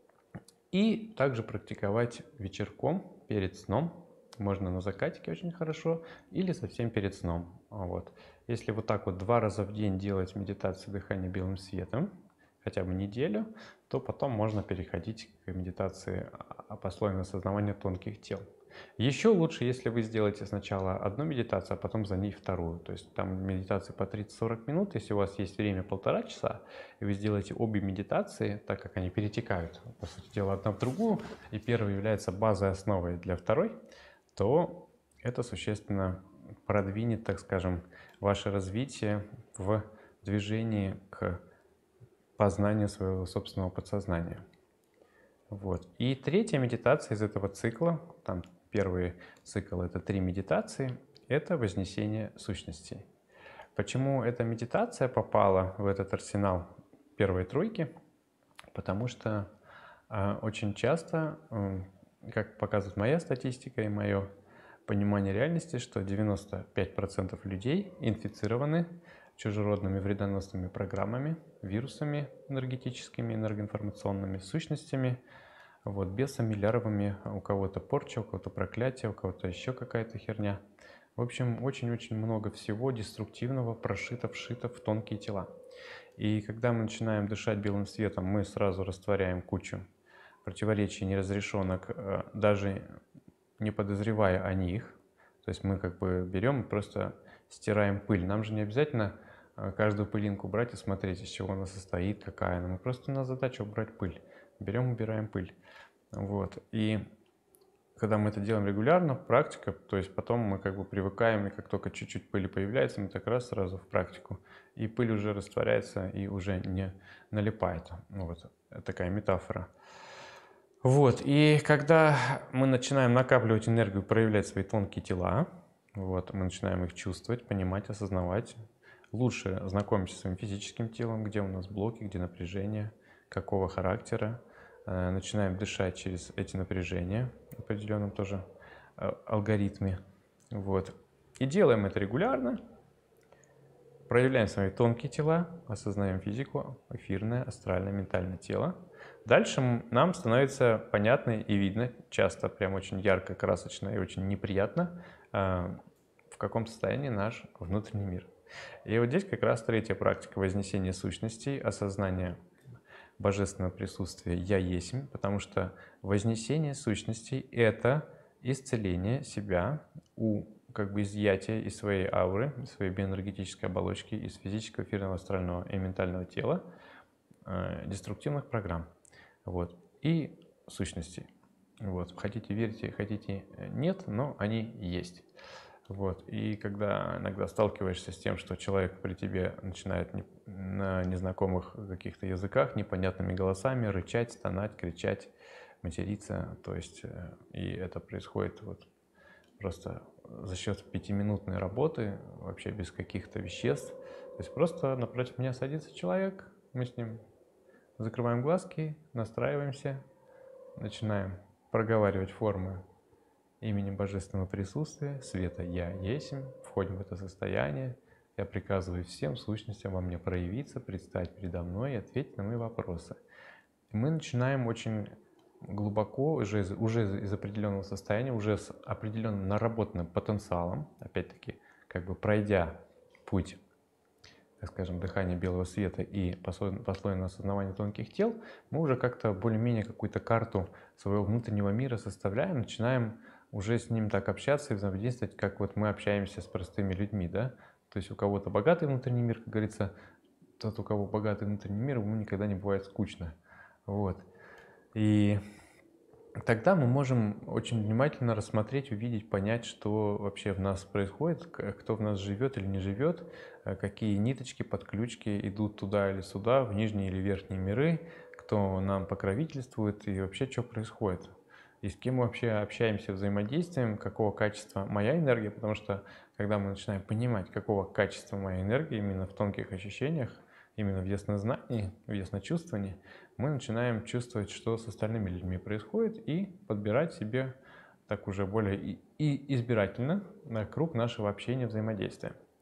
И также практиковать вечерком перед сном. Можно на закатике очень хорошо или совсем перед сном. Вот. Если вот так вот два раза в день делать медитацию дыхания белым светом, хотя бы неделю, то потом можно переходить к медитации послойного осознавания тонких тел. Еще лучше, если вы сделаете сначала одну медитацию, а потом за ней вторую. То есть там медитации по тридцать-сорок минут. Если у вас есть время полтора часа, и вы сделаете обе медитации, так как они перетекают, по сути дела, одна в другую, и первая является базой, основой для второй, то это существенно продвинет, так скажем, ваше развитие в движении к познанию своего собственного подсознания. Вот. И третья медитация из этого цикла, там первый цикл — это три медитации, это вознесение сущностей. Почему эта медитация попала в этот арсенал первой тройки? Потому что э, очень часто, э, как показывает моя статистика и мое понимание реальности, что девяносто пять процентов людей инфицированы чужеродными вредоносными программами, вирусами энергетическими, энергоинформационными сущностями, вот, бесами, лярвами, у кого-то порча, у кого-то проклятие, у кого-то еще какая-то херня. В общем, очень-очень много всего деструктивного прошито, вшито в тонкие тела. И когда мы начинаем дышать белым светом, мы сразу растворяем кучу противоречий, неразрешенок, даже не подозревая о них. То есть мы как бы берем и просто стираем пыль. Нам же не обязательно каждую пылинку брать и смотреть, из чего она состоит, какая она. Мы просто, у нас задача убрать пыль. Берем, убираем пыль. Вот. И когда мы это делаем регулярно, практика, то есть потом мы как бы привыкаем, и как только чуть-чуть пыли появляется, мы так раз сразу в практику, и пыль уже растворяется и уже не налипает. Вот такая метафора. Вот. И когда мы начинаем накапливать энергию, проявлять свои тонкие тела, вот, мы начинаем их чувствовать, понимать, осознавать, лучше знакомиться со своим физическим телом, где у нас блоки, где напряжение, какого характера. Начинаем дышать через эти напряжения в определенном тоже алгоритме. Вот. И делаем это регулярно. Проявляем свои тонкие тела, осознаем физику, эфирное, астральное, ментальное тело. Дальше нам становится понятно и видно, часто прям очень ярко, красочно и очень неприятно, в каком состоянии наш внутренний мир. И вот здесь как раз третья практика вознесения сущностей, осознания божественного присутствия «Я есмь», потому что вознесение сущностей — это исцеление себя, у, как бы изъятие из своей ауры, из своей биоэнергетической оболочки, из физического, эфирного, астрального и ментального тела э, деструктивных программ, вот, и сущностей. Вот. Хотите верьте, хотите нет, но они есть. Вот. И когда иногда сталкиваешься с тем, что человек при тебе начинает не, на незнакомых каких-то языках, непонятными голосами рычать, стонать, кричать, материться, то есть и это происходит вот просто за счет пятиминутной работы, вообще без каких-то веществ. То есть просто напротив меня садится человек, мы с ним закрываем глазки, настраиваемся, начинаем проговаривать формы именем Божественного Присутствия, Света Я Есмь, входим в это состояние. Я приказываю всем сущностям во мне проявиться, предстать передо мной и ответить на мои вопросы. И мы начинаем очень глубоко, уже из, уже из определенного состояния, уже с определенным наработанным потенциалом, опять-таки, как бы пройдя путь, так скажем, дыхания белого света и послойного осознавания тонких тел, мы уже как-то более-менее какую-то карту своего внутреннего мира составляем, начинаем уже с ним так общаться и взаимодействовать, как вот мы общаемся с простыми людьми, да. То есть у кого-то богатый внутренний мир, как говорится, тот, у кого богатый внутренний мир, ему никогда не бывает скучно. Вот. И тогда мы можем очень внимательно рассмотреть, увидеть, понять, что вообще в нас происходит, кто в нас живет или не живет, какие ниточки, подключки идут туда или сюда, в нижние или верхние миры, кто нам покровительствует и вообще что происходит. И с кем мы вообще общаемся, взаимодействуем, какого качества моя энергия, потому что когда мы начинаем понимать, какого качества моя энергия именно в тонких ощущениях, именно в яснознании, в ясночувствовании, мы начинаем чувствовать, что с остальными людьми происходит, и подбирать себе так уже более и избирательно круг нашего общения, взаимодействия.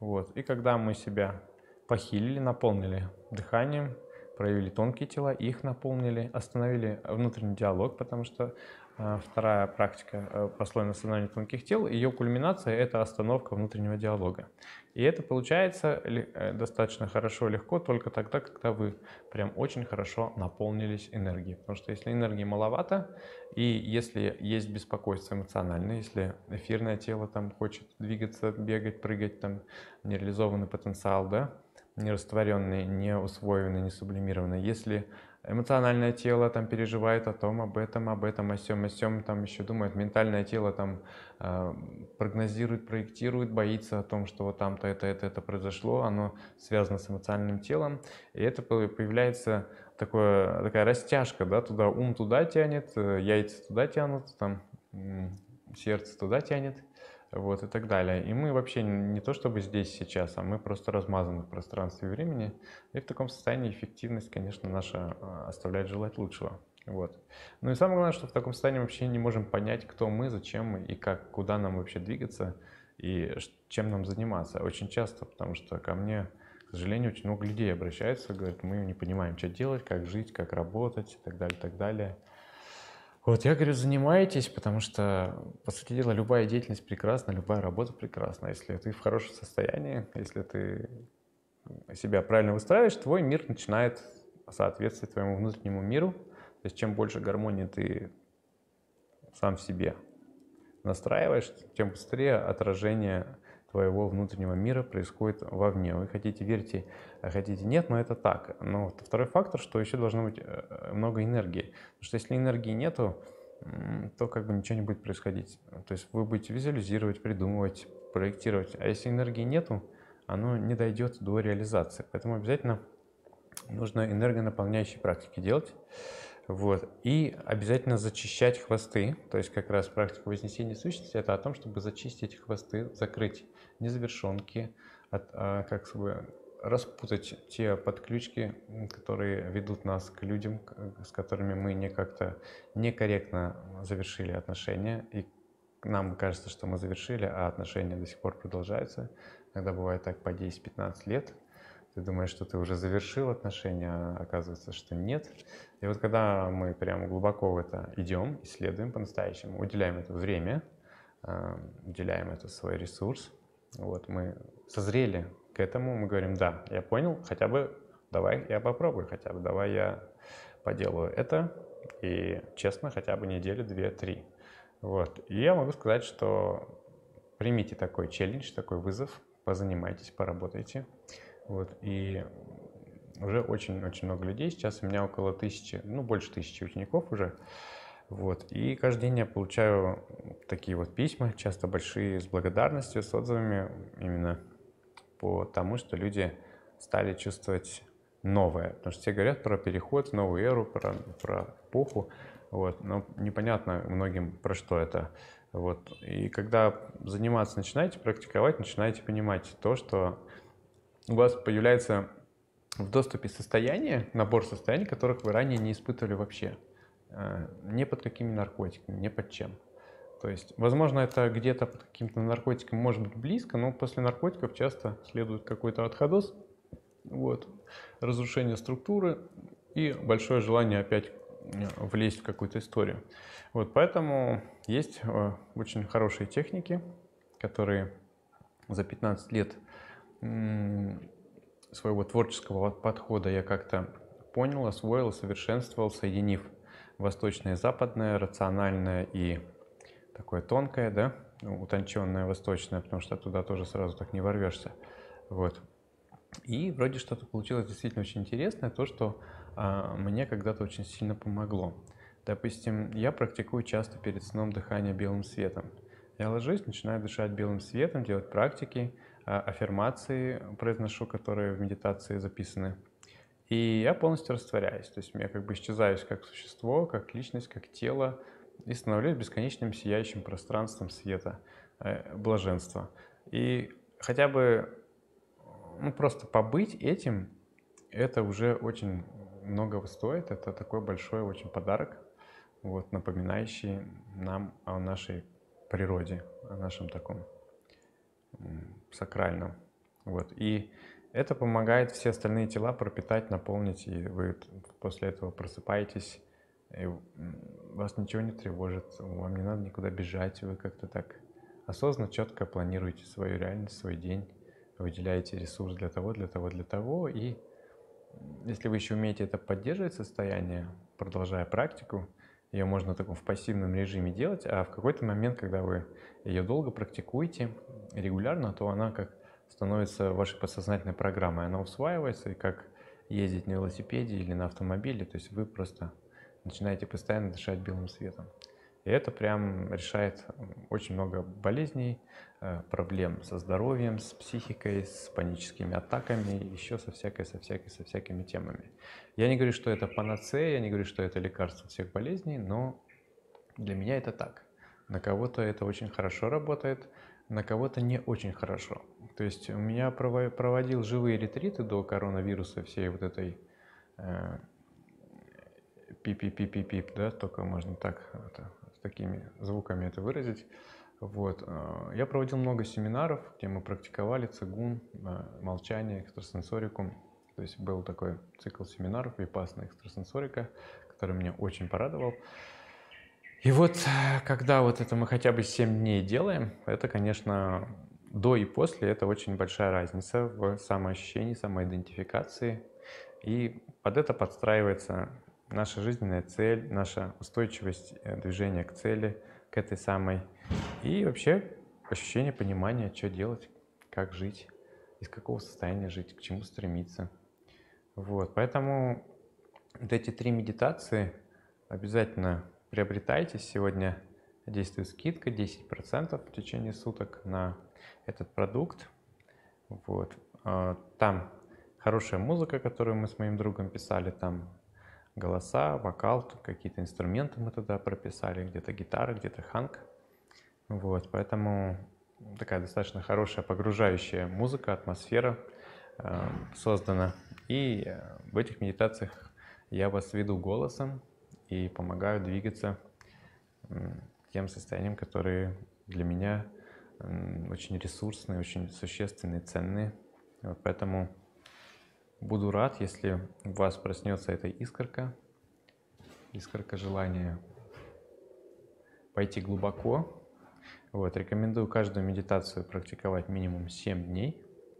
Вот. И когда мы себя похилили, наполнили дыханием, проявили тонкие тела, их наполнили, остановили внутренний диалог, потому что э, вторая практика э, послойное осознание тонких тел, ее кульминация — это остановка внутреннего диалога. И это получается ли- э, достаточно хорошо, легко только тогда, когда вы прям очень хорошо наполнились энергией. Потому что если энергии маловато, и если есть беспокойство эмоциональное, если эфирное тело там хочет двигаться, бегать, прыгать, там нереализованный потенциал, да, нерастворенный, не усвоенный, не сублимированный. Если эмоциональное тело там переживает о том, об этом, об этом, о сём, о сём, там еще думает, ментальное тело там э, прогнозирует, проектирует, боится о том, что вот там-то это, это, это произошло, оно связано с эмоциональным телом, и это по- появляется такое, такая растяжка, да, туда ум туда тянет, э, яйца туда тянут, там м, сердце туда тянет, вот, и так далее. И мы вообще не то чтобы здесь сейчас, а мы просто размазаны в пространстве и времени. И в таком состоянии эффективность, конечно, наша а, оставляет желать лучшего. Вот. Ну и самое главное, что в таком состоянии мы вообще не можем понять, кто мы, зачем мы и как, куда нам вообще двигаться и ш- чем нам заниматься. Очень часто, потому что ко мне, к сожалению, очень много людей обращаются, говорят, мы не понимаем, что делать, как жить, как работать и так далее, и так далее. Вот, я говорю, занимайтесь, потому что, по сути дела, любая деятельность прекрасна, любая работа прекрасна. Если ты в хорошем состоянии, если ты себя правильно выстраиваешь, твой мир начинает соответствовать твоему внутреннему миру. То есть чем больше гармонии ты сам в себе настраиваешь, тем быстрее отражение твоего внутреннего мира происходит вовне. Вы хотите верьте, а хотите нет, но это так. Но вот второй фактор, что еще должно быть э, много энергии. Потому что если энергии нету, м, то как бы ничего не будет происходить. То есть вы будете визуализировать, придумывать, проектировать. А если энергии нету, оно не дойдет до реализации. Поэтому обязательно нужно энергонаполняющие практики делать. Вот. И обязательно зачищать хвосты. То есть как раз практика вознесения сущности — это о том, чтобы зачистить хвосты, закрыть незавершенки, от, а, как бы распутать те подключки, м, которые ведут нас к людям, к- с которыми мы не как-то некорректно завершили отношения. И нам кажется, что мы завершили, а отношения до сих пор продолжаются. Иногда бывает так по десять-пятнадцать лет. Ты думаешь, что ты уже завершил отношения, а оказывается, что нет. И вот когда мы прямо глубоко в это идем, исследуем по-настоящему, уделяем это время, а, уделяем это свой ресурс, вот мы созрели к этому, мы говорим, да, я понял, хотя бы давай я попробую, хотя бы давай я поделаю это, и честно, хотя бы неделю, две, три. Вот. И я могу сказать, что примите такой челлендж, такой вызов, позанимайтесь, поработайте. Вот. И уже очень-очень много людей. Сейчас у меня около тысячи, ну, больше тысячи учеников уже. Вот. И каждый день я получаю такие вот письма, часто большие, с благодарностью, с отзывами, именно по тому, что люди стали чувствовать новое. Потому что все говорят про переход в новую эру, про, про эпоху. Вот. Но непонятно многим, про что это. Вот. И когда заниматься начинаете, практиковать, начинаете понимать то, что у вас появляется в доступе состояние, набор состояний, которых вы ранее не испытывали вообще. Э, Не под какими наркотиками, не под чем. То есть, возможно, это где-то под каким-то наркотиком может быть близко, но после наркотиков часто следует какой-то отходоз, вот, разрушение структуры и большое желание опять э, влезть в какую-то историю. Вот, поэтому есть э, очень хорошие техники, которые за пятнадцать лет м, своего творческого подхода я как-то понял, освоил, совершенствовал, соединив восточное и западное, рациональное и такое тонкое, да, ну, утонченное восточное, потому что туда тоже сразу так не ворвешься. Вот. И вроде что-то получилось действительно очень интересное, то, что а, мне когда-то очень сильно помогло. Допустим, я практикую часто перед сном дыхание белым светом. Я ложусь, начинаю дышать белым светом, делать практики, а, аффирмации произношу, которые в медитации записаны. И я полностью растворяюсь. То есть я как бы исчезаю как существо, как личность, как тело и становлюсь бесконечным сияющим пространством света, э, блаженства. И хотя бы ну, просто побыть этим, это уже очень многого стоит. Это такой большой очень подарок, вот, напоминающий нам о нашей природе, о нашем таком м, сакральном. Вот. И это помогает все остальные тела пропитать, наполнить, и вы после этого просыпаетесь, и вас ничего не тревожит, вам не надо никуда бежать, вы как-то так осознанно, четко планируете свою реальность, свой день, выделяете ресурс для того, для того, для того, и если вы еще умеете это поддерживать состояние, продолжая практику, ее можно в таком в пассивном режиме делать, а в какой-то момент, когда вы ее долго практикуете, регулярно, то она как становится вашей подсознательной программой, она усваивается, и как ездить на велосипеде или на автомобиле, то есть вы просто начинаете постоянно дышать белым светом. И это прям решает очень много болезней, проблем со здоровьем, с психикой, с паническими атаками, еще со всякой, со всякой, со всякими темами. Я не говорю, что это панацея, я не говорю, что это лекарство всех болезней, но для меня это так. На кого-то это очень хорошо работает, на кого-то не очень хорошо. То есть у меня проводил живые ретриты до коронавируса, всей вот этой э, пип-пип-пип-пип, да, только можно так, это, с такими звуками это выразить. Вот. Я проводил много семинаров, где мы практиковали цигун, молчание, экстрасенсорикум. То есть был такой цикл семинаров випассана экстрасенсорика, который меня очень порадовал. И вот, когда вот это мы хотя бы семь дней делаем, это, конечно, до и после, это очень большая разница в самоощущении, самоидентификации. И под это подстраивается наша жизненная цель, наша устойчивость движения к цели, к этой самой. И вообще ощущение понимания, что делать, как жить, из какого состояния жить, к чему стремиться. Вот, поэтому вот эти три медитации обязательно приобретайте. Сегодня действует скидка десять процентов в течение суток на этот продукт. Вот. Там хорошая музыка, которую мы с моим другом писали, там голоса, вокал, какие-то инструменты мы туда прописали, где-то гитара, где-то ханг. Вот, поэтому такая достаточно хорошая погружающая музыка, атмосфера э, создана. И в этих медитациях я вас веду голосом и помогаю двигаться э, тем состояниям, которые для меня э, очень ресурсные, очень существенные, ценные. Вот, поэтому буду рад, если у вас проснется эта искорка, искорка желания пойти глубоко. Вот, рекомендую каждую медитацию практиковать минимум семь дней.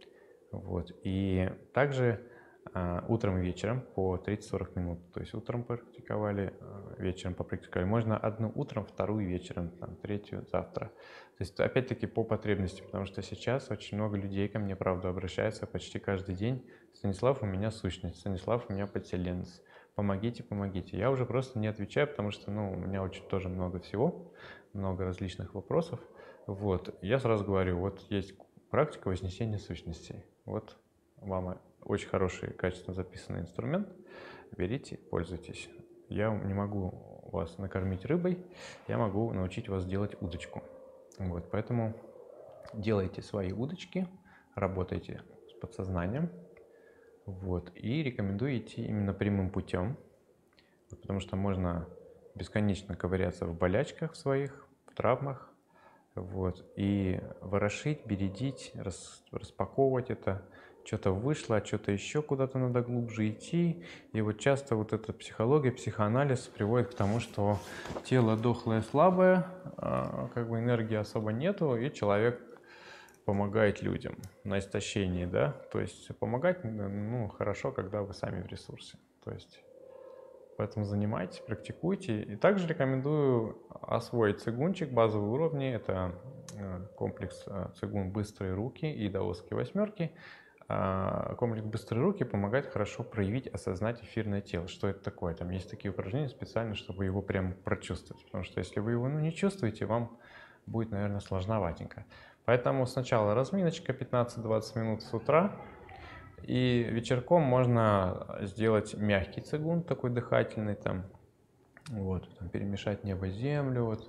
Вот, и также э, утром и вечером по тридцать-сорок минут. То есть утром практиковали, э, вечером попрактиковали. Можно одну утром, вторую вечером, там, третью завтра. То есть опять-таки по потребности, потому что сейчас очень много людей ко мне, правда, обращаются почти каждый день. Станислав, у меня сущность, Станислав, у меня подселенец. Помогите, помогите. Я уже просто не отвечаю, потому что, ну, у меня очень тоже много всего, много различных вопросов. Вот, я сразу говорю, вот есть практика вознесения сущностей. Вот вам очень хороший, качественно записанный инструмент. Берите, пользуйтесь. Я не могу вас накормить рыбой, я могу научить вас делать удочку. Вот, поэтому делайте свои удочки, работайте с подсознанием. Вот, и рекомендую идти именно прямым путем, потому что можно бесконечно ковыряться в болячках своих, в травмах, вот, и ворошить, бередить, рас, распаковывать это. Что-то вышло, а что-то еще куда-то надо глубже идти. И вот часто вот эта психология, психоанализ приводит к тому, что тело дохлое, слабое, как бы энергии особо нету, и человек помогает людям на истощении, да. То есть помогать, ну, хорошо, когда вы сами в ресурсе. То есть поэтому занимайтесь, практикуйте. И также рекомендую освоить цигунчик базового уровня. Это комплекс цигун «Быстрые руки» и даосские восьмерки. Комплекс «Быстрые руки» помогает хорошо проявить, осознать эфирное тело. Что это такое? Там есть такие упражнения специально, чтобы его прям прочувствовать. Потому что если вы его, ну, не чувствуете, вам будет, наверное, сложноватенько. Поэтому сначала разминочка пятнадцать-двадцать минут с утра. И вечерком можно сделать мягкий цигун, такой дыхательный, там, вот, там, перемешать небо и землю, вот,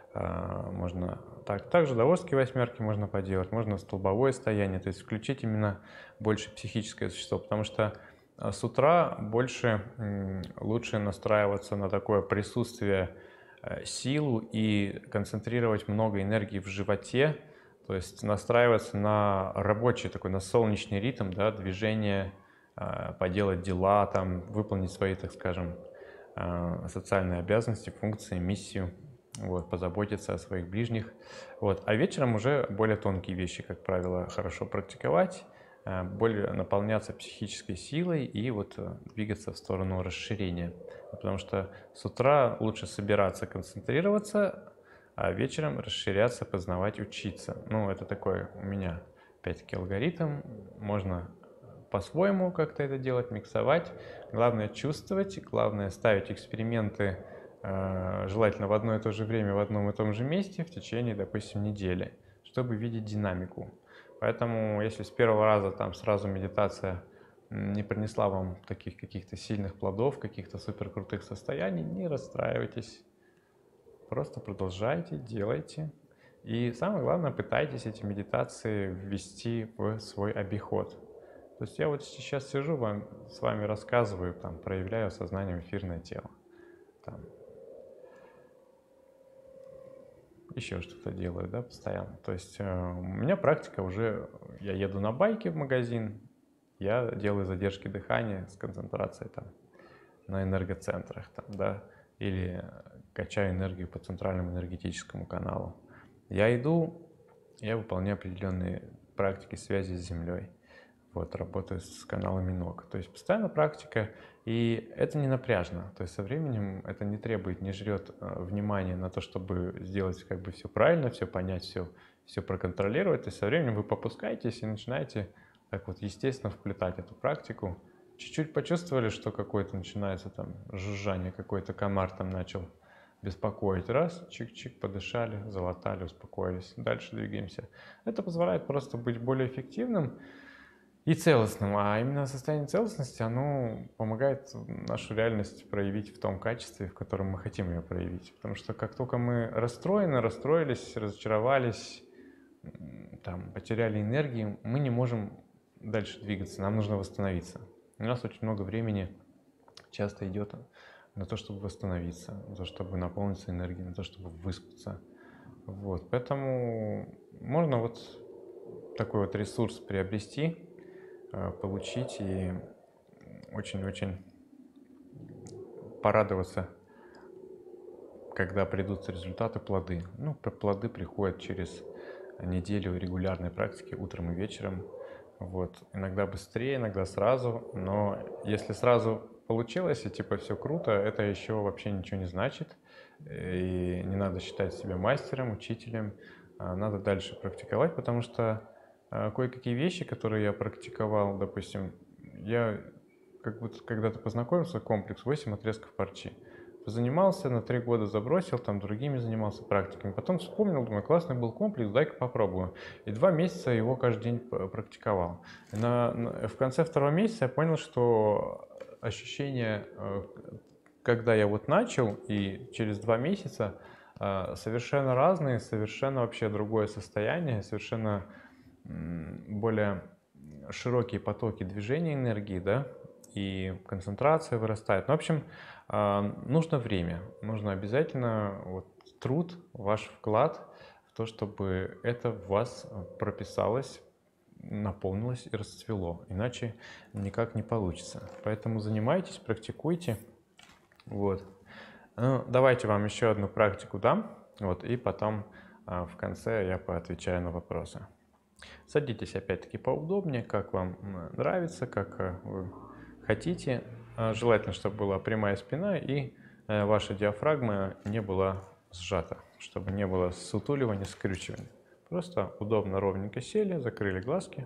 а, можно так, также даосские восьмерки можно поделать, можно столбовое стояние, то есть включить именно больше психическое существо, потому что с утра больше лучше настраиваться на такое присутствие, силу и концентрировать много энергии в животе, То есть настраиваться на рабочий такой, на солнечный ритм, да, движение, а, поделать дела, там, выполнить свои, так скажем, а, социальные обязанности, функции, миссию, вот, позаботиться о своих ближних. Вот. А вечером уже более тонкие вещи, как правило, хорошо практиковать, а, более наполняться психической силой и вот э, двигаться в сторону расширения. Потому что с утра лучше собираться, концентрироваться, а вечером расширяться, познавать, учиться. Ну, это такой у меня, опять-таки, алгоритм. Можно по-своему как-то это делать, миксовать. Главное чувствовать, главное ставить эксперименты, э, желательно в одно и то же время, в одном и том же месте в течение, допустим, недели, чтобы видеть динамику. Поэтому, если с первого раза там сразу медитация м, не принесла вам таких каких-то сильных плодов, каких-то суперкрутых состояний, не расстраивайтесь. Просто продолжайте, делайте. И самое главное, пытайтесь эти медитации ввести в свой обиход. То есть я вот сейчас сижу, вам, с вами рассказываю, там, проявляю сознанием эфирное тело. Там, еще что-то делаю, да, постоянно. То есть э, у меня практика уже, я еду на байке в магазин, я делаю задержки дыхания с концентрацией там на энергоцентрах, там, да, или качаю энергию по центральному энергетическому каналу. Я иду, я выполняю определенные практики связи с Землей. Вот, работаю с каналами ног. То есть постоянно практика, и это не напряжно. То есть со временем это не требует, не жрет э, внимания на то, чтобы сделать как бы все правильно, все понять, все, все проконтролировать. То есть со временем вы попускаетесь и начинаете так вот естественно вплетать эту практику. Чуть-чуть почувствовали, что какое-то начинается там жужжание, какой-то комар там начал беспокоить. Раз, чик-чик, подышали, залатали, успокоились. Дальше двигаемся. Это позволяет просто быть более эффективным и целостным. А именно состояние целостности, оно помогает нашу реальность проявить в том качестве, в котором мы хотим ее проявить. Потому что как только мы расстроены, расстроились, разочаровались, там, потеряли энергию, мы не можем дальше двигаться, нам нужно восстановиться. У нас очень много времени часто идет на то, чтобы восстановиться, на то, чтобы наполниться энергией, на то, чтобы выспаться. Вот. Поэтому можно вот такой вот ресурс приобрести, получить и очень-очень порадоваться, когда придут результаты, плоды. Ну, плоды приходят через неделю регулярной практики утром и вечером. Вот. Иногда быстрее, иногда сразу, но если сразу получилось и типа все круто, это еще вообще ничего не значит. И не надо считать себя мастером, учителем. Надо дальше практиковать, потому что кое-какие вещи, которые я практиковал, допустим, я как будто когда-то познакомился, комплекс восемь отрезков парчи. Занимался, на три года забросил, там другими занимался практиками. Потом вспомнил, думаю, классный был комплекс, дай-ка попробую. И два месяца его каждый день практиковал. На, на, в конце второго месяца я понял, что ощущение, когда я вот начал, и через два месяца совершенно разные, совершенно вообще другое состояние, совершенно более широкие потоки движения энергии, да, и концентрация вырастает. Ну, в общем, нужно время, нужно обязательно вот, труд, ваш вклад в то, чтобы это в вас прописалось, наполнилось и расцвело. Иначе никак не получится. Поэтому занимайтесь, практикуйте. Вот. Ну, давайте вам еще одну практику дам, вот, и потом в конце я поотвечаю на вопросы. Садитесь опять-таки поудобнее, как вам нравится, как вы хотите. Желательно, чтобы была прямая спина и ваша диафрагма не была сжата, чтобы не было сутуливания, скрючивания. Просто удобно, ровненько сели, закрыли глазки.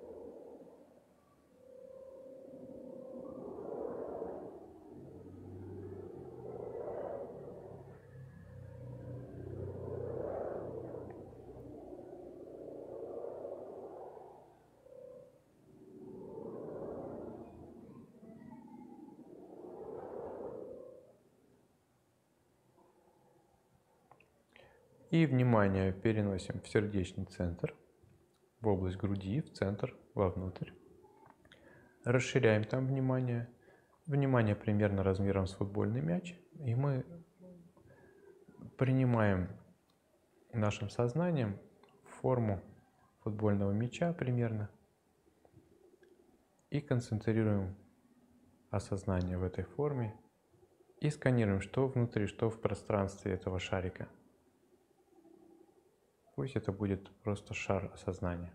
И внимание переносим в сердечный центр, в область груди, в центр, вовнутрь. Расширяем там внимание. Внимание примерно размером с футбольный мяч. И мы принимаем нашим сознанием форму футбольного мяча примерно. И концентрируем осознание в этой форме. И сканируем, что внутри, что в пространстве этого шарика. Пусть это будет просто шар осознания.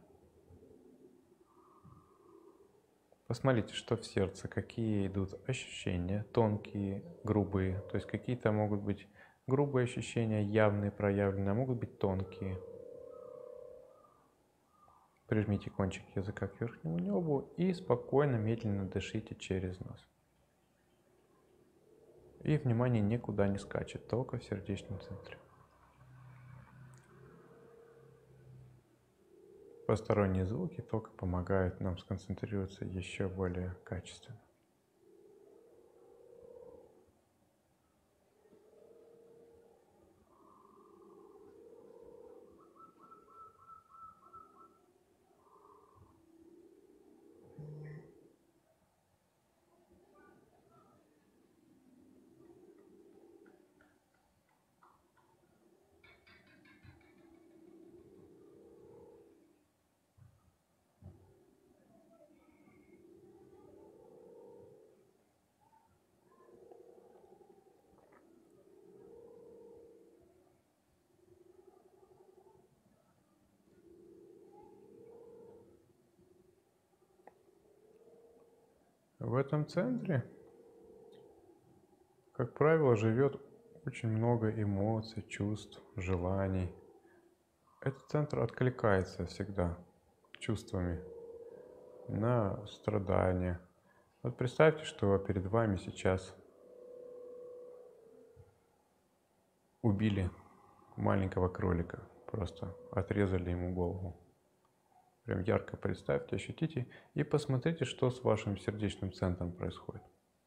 Посмотрите, что в сердце, какие идут ощущения, тонкие, грубые. То есть какие-то могут быть грубые ощущения, явные, проявленные, а могут быть тонкие. Прижмите кончик языка к верхнему небу и спокойно, медленно дышите через нос. И внимание никуда не скачет, только в сердечном центре. Посторонние звуки только помогают нам сконцентрироваться еще более качественно. В этом центре, как правило, живет очень много эмоций, чувств, желаний. Этот центр откликается всегда чувствами на страдания. Вот представьте, что перед вами сейчас убили маленького кролика, просто отрезали ему голову. Прям ярко представьте, ощутите и посмотрите, что с вашим сердечным центром происходит.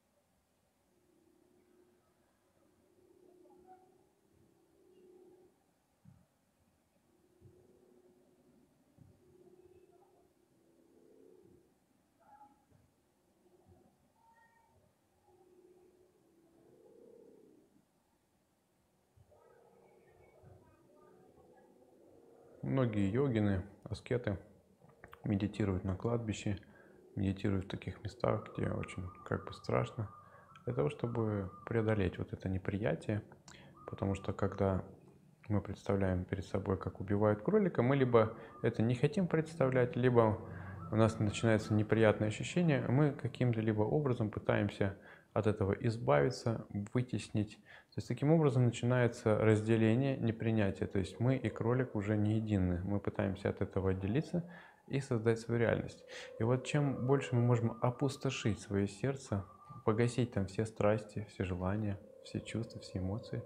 Многие йогины, аскеты медитируют на кладбище, медитируют в таких местах, где очень как бы страшно, для того, чтобы преодолеть вот это неприятие, потому что когда мы представляем перед собой, как убивают кролика, мы либо это не хотим представлять, либо у нас начинается неприятное ощущение, а мы каким-то либо образом пытаемся от этого избавиться, вытеснить. То есть таким образом начинается разделение, непринятие. То есть мы и кролик уже не едины. Мы пытаемся от этого отделиться и создать свою реальность. И вот чем больше мы можем опустошить свое сердце, погасить там все страсти, все желания, все чувства, все эмоции,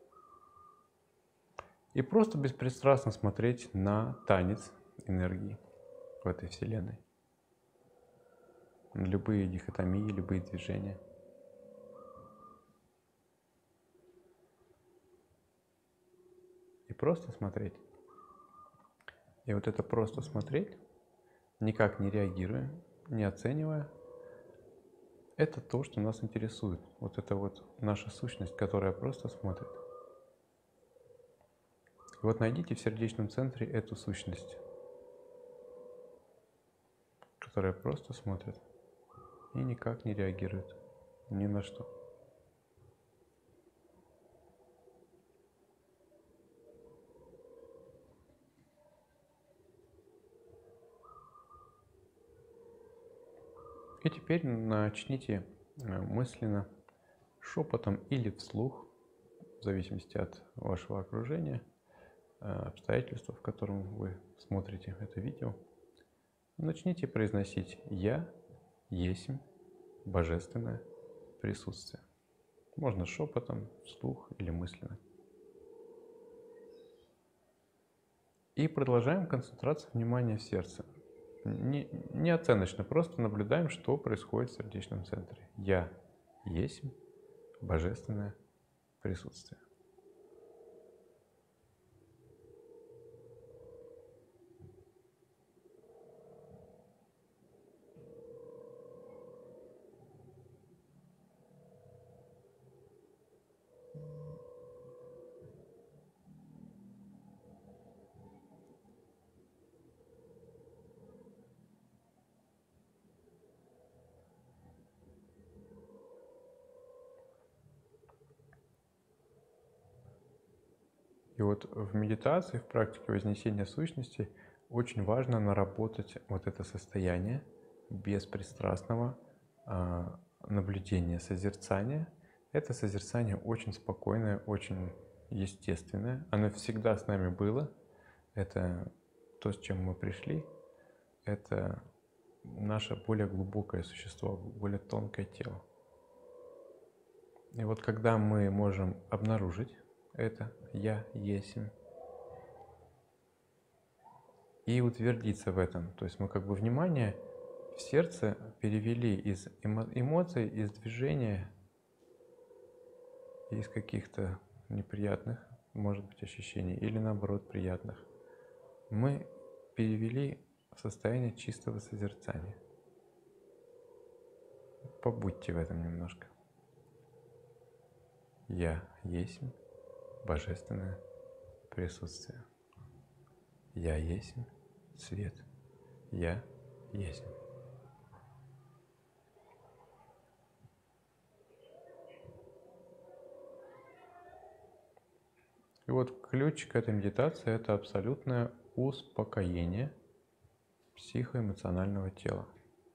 и просто беспристрастно смотреть на танец энергии в этой вселенной. На любые дихотомии, любые движения. И просто смотреть. И вот это просто смотреть, никак не реагируя, не оценивая, это то, что нас интересует. Вот это вот наша сущность, которая просто смотрит. И вот найдите в сердечном центре эту сущность, которая просто смотрит и никак не реагирует ни на что. И теперь начните мысленно, шепотом или вслух, в зависимости от вашего окружения, обстоятельств, в котором вы смотрите это видео, начните произносить «Я есмь божественное присутствие». Можно шепотом, вслух или мысленно. И продолжаем концентрацию внимания в сердце. Не, не оценочно, просто наблюдаем, что происходит в сердечном центре. Я есть божественное присутствие. И вот в медитации, в практике вознесения сущности очень важно наработать вот это состояние беспристрастного а, наблюдения, созерцания. Это созерцание очень спокойное, очень естественное. Оно всегда с нами было. Это то, с чем мы пришли. Это наше более глубокое существо, более тонкое тело. И вот когда мы можем обнаружить это «я есмь» и утвердиться в этом, то есть мы как бы внимание в сердце перевели из эмо- эмоций, из движения, из каких-то неприятных, может быть, ощущений, или наоборот приятных, мы перевели в состояние чистого созерцания. Побудьте в этом немножко. Я есмь божественное присутствие. Я есмь свет. Я есмь. И вот ключ к этой медитации – это абсолютное успокоение психоэмоционального тела.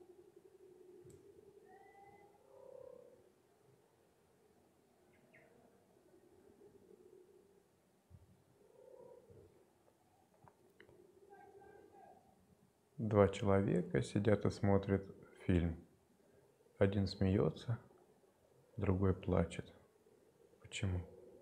Два человека сидят и смотрят фильм. Один смеется, другой плачет. Почему?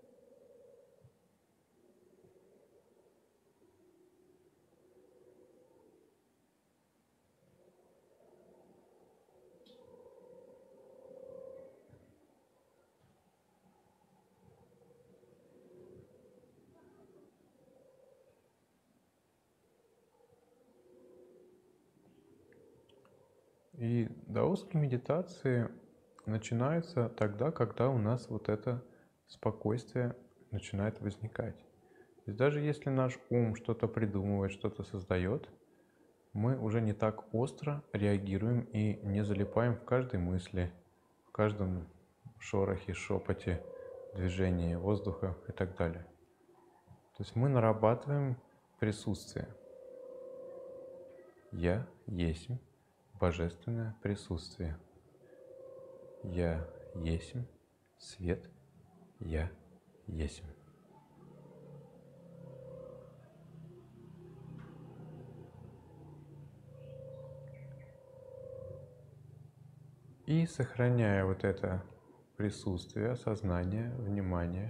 И даосские медитации начинаются тогда, когда у нас вот это спокойствие начинает возникать. То есть даже если наш ум что-то придумывает, что-то создает, мы уже не так остро реагируем и не залипаем в каждой мысли, в каждом шорохе, шепоте, движении воздуха и так далее. То есть мы нарабатываем присутствие. Я есмь божественное присутствие. Я есмь свет. Я есмь. И сохраняя вот это присутствие, сознание, внимание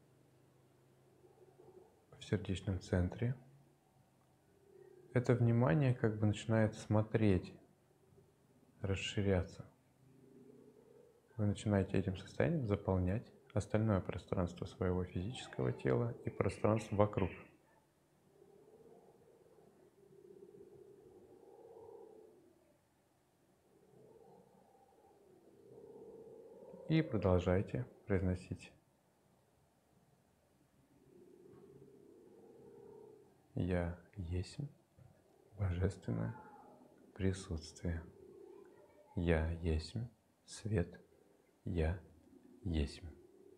в сердечном центре, это внимание как бы начинает смотреть, расширяться. Вы начинаете этим состоянием заполнять остальное пространство своего физического тела и пространство вокруг. И продолжайте произносить. Я есмь божественное присутствие. Я есмь свет. Я есмь.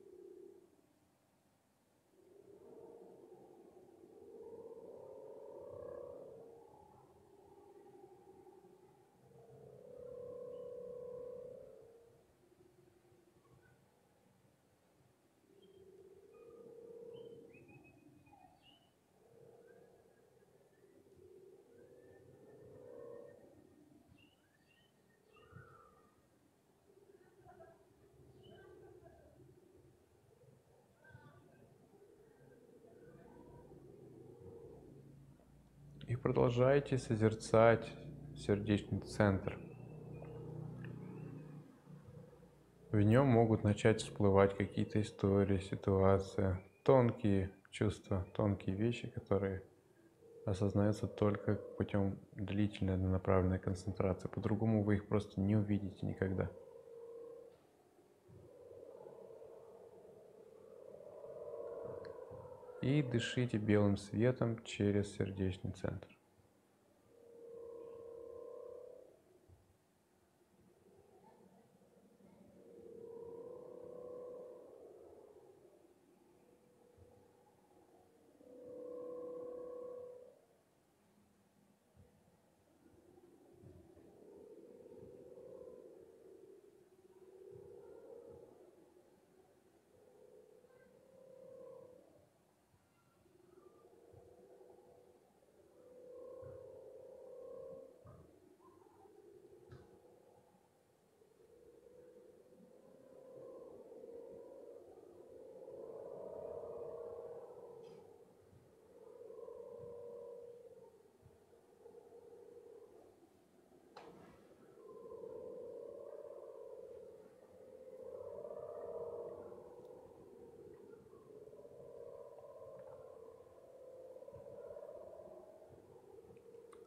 И продолжайте созерцать сердечный центр. В нем могут начать всплывать какие-то истории, ситуации, тонкие чувства, тонкие вещи, которые осознаются только путем длительной однонаправленной концентрации. По-другому вы их просто не увидите никогда. И дышите белым светом через сердечный центр.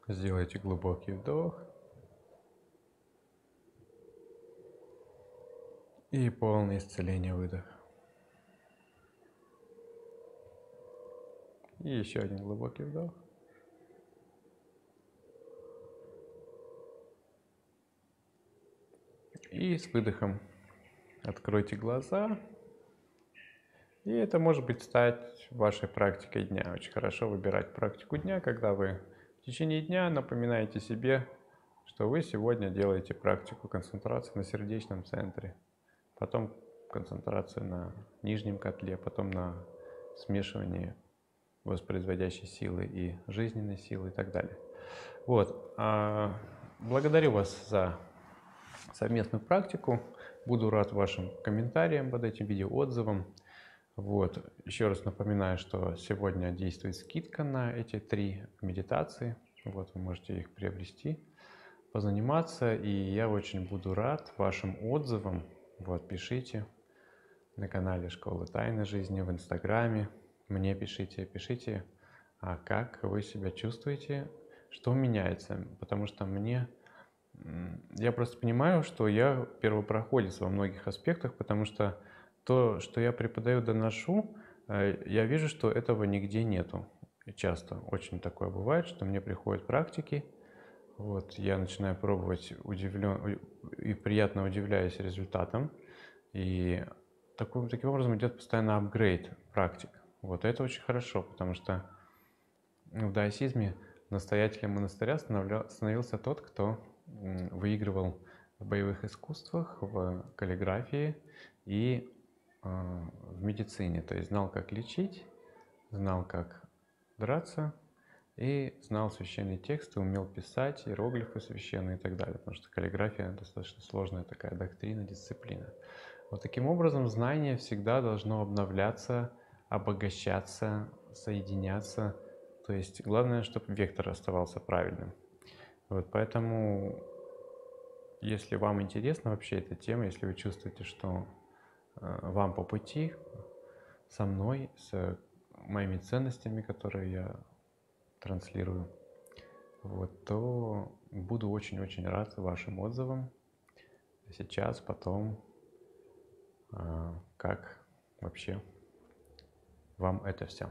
Сделайте глубокий вдох. И полное исцеление выдох. И еще один глубокий вдох. И с выдохом откройте глаза. И это может быть стать вашей практикой дня. Очень хорошо выбирать практику дня, когда вы в течение дня напоминаете себе, что вы сегодня делаете практику концентрации на сердечном центре, потом концентрацию на нижнем котле, потом на смешивании воспроизводящей силы и жизненной силы и так далее. Вот. Благодарю вас за совместную практику. Буду рад вашим комментариям под этим видео, отзывам. Вот. Еще раз напоминаю, что сегодня действует скидка на эти три медитации. Вот, вы можете их приобрести, позаниматься. И я очень буду рад вашим отзывам. Вот, пишите на канале Школы Тайной Жизни, в Инстаграме. Мне пишите, пишите, а как вы себя чувствуете, что меняется. Потому что мне... Я просто понимаю, что я первопроходец во многих аспектах, потому что то, что я преподаю, доношу, я вижу, что этого нигде нету. И часто очень такое бывает, что мне приходят практики, вот, я начинаю пробовать, удивлен, и приятно удивляюсь результатом. И таким, таким образом идет постоянно апгрейд практик. Вот это очень хорошо, потому что в даосизме настоятелем монастыря становился тот, кто выигрывал в боевых искусствах, в каллиграфии и в медицине. То есть знал, как лечить, знал, как драться, и знал священные тексты, умел писать иероглифы священные и так далее. Потому что каллиграфия достаточно сложная такая доктрина, дисциплина. Вот таким образом знание всегда должно обновляться, обогащаться, соединяться. То есть главное, чтобы вектор оставался правильным. Вот поэтому, если вам интересна вообще эта тема, если вы чувствуете, что вам по пути со мной, с моими ценностями, которые я транслирую, вот, то буду очень-очень рад вашим отзывам сейчас, потом, как вообще вам это все.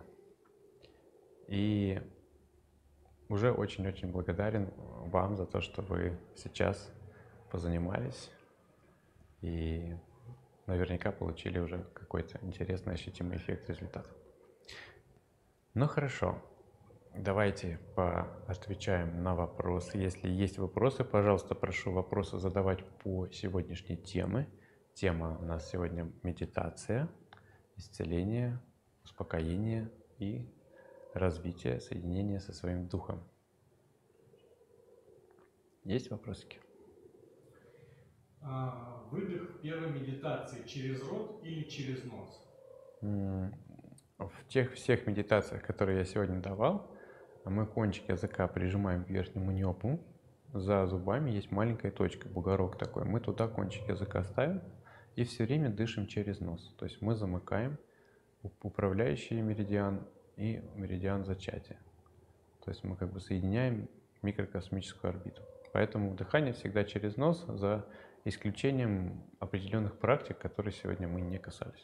И уже очень-очень благодарен вам за то, что вы сейчас позанимались и наверняка получили уже какой-то интересный ощутимый эффект, результат. Ну хорошо, давайте поотвечаем на вопросы. Если есть вопросы, пожалуйста, прошу вопросы задавать по сегодняшней теме. Тема у нас сегодня медитация, исцеление, успокоение и развитие, соединение со своим духом. Есть вопросики? А, выдох в первой медитации через рот или через нос? В тех всех медитациях, которые я сегодня давал, мы кончик языка прижимаем к верхнему небу. За зубами есть маленькая точка, бугорок такой. Мы туда кончик языка ставим и все время дышим через нос. То есть мы замыкаем управляющий меридиан и меридиан зачатия. То есть мы как бы соединяем микрокосмическую орбиту. Поэтому дыхание всегда через нос, за исключением определенных практик, которые сегодня мы не касались.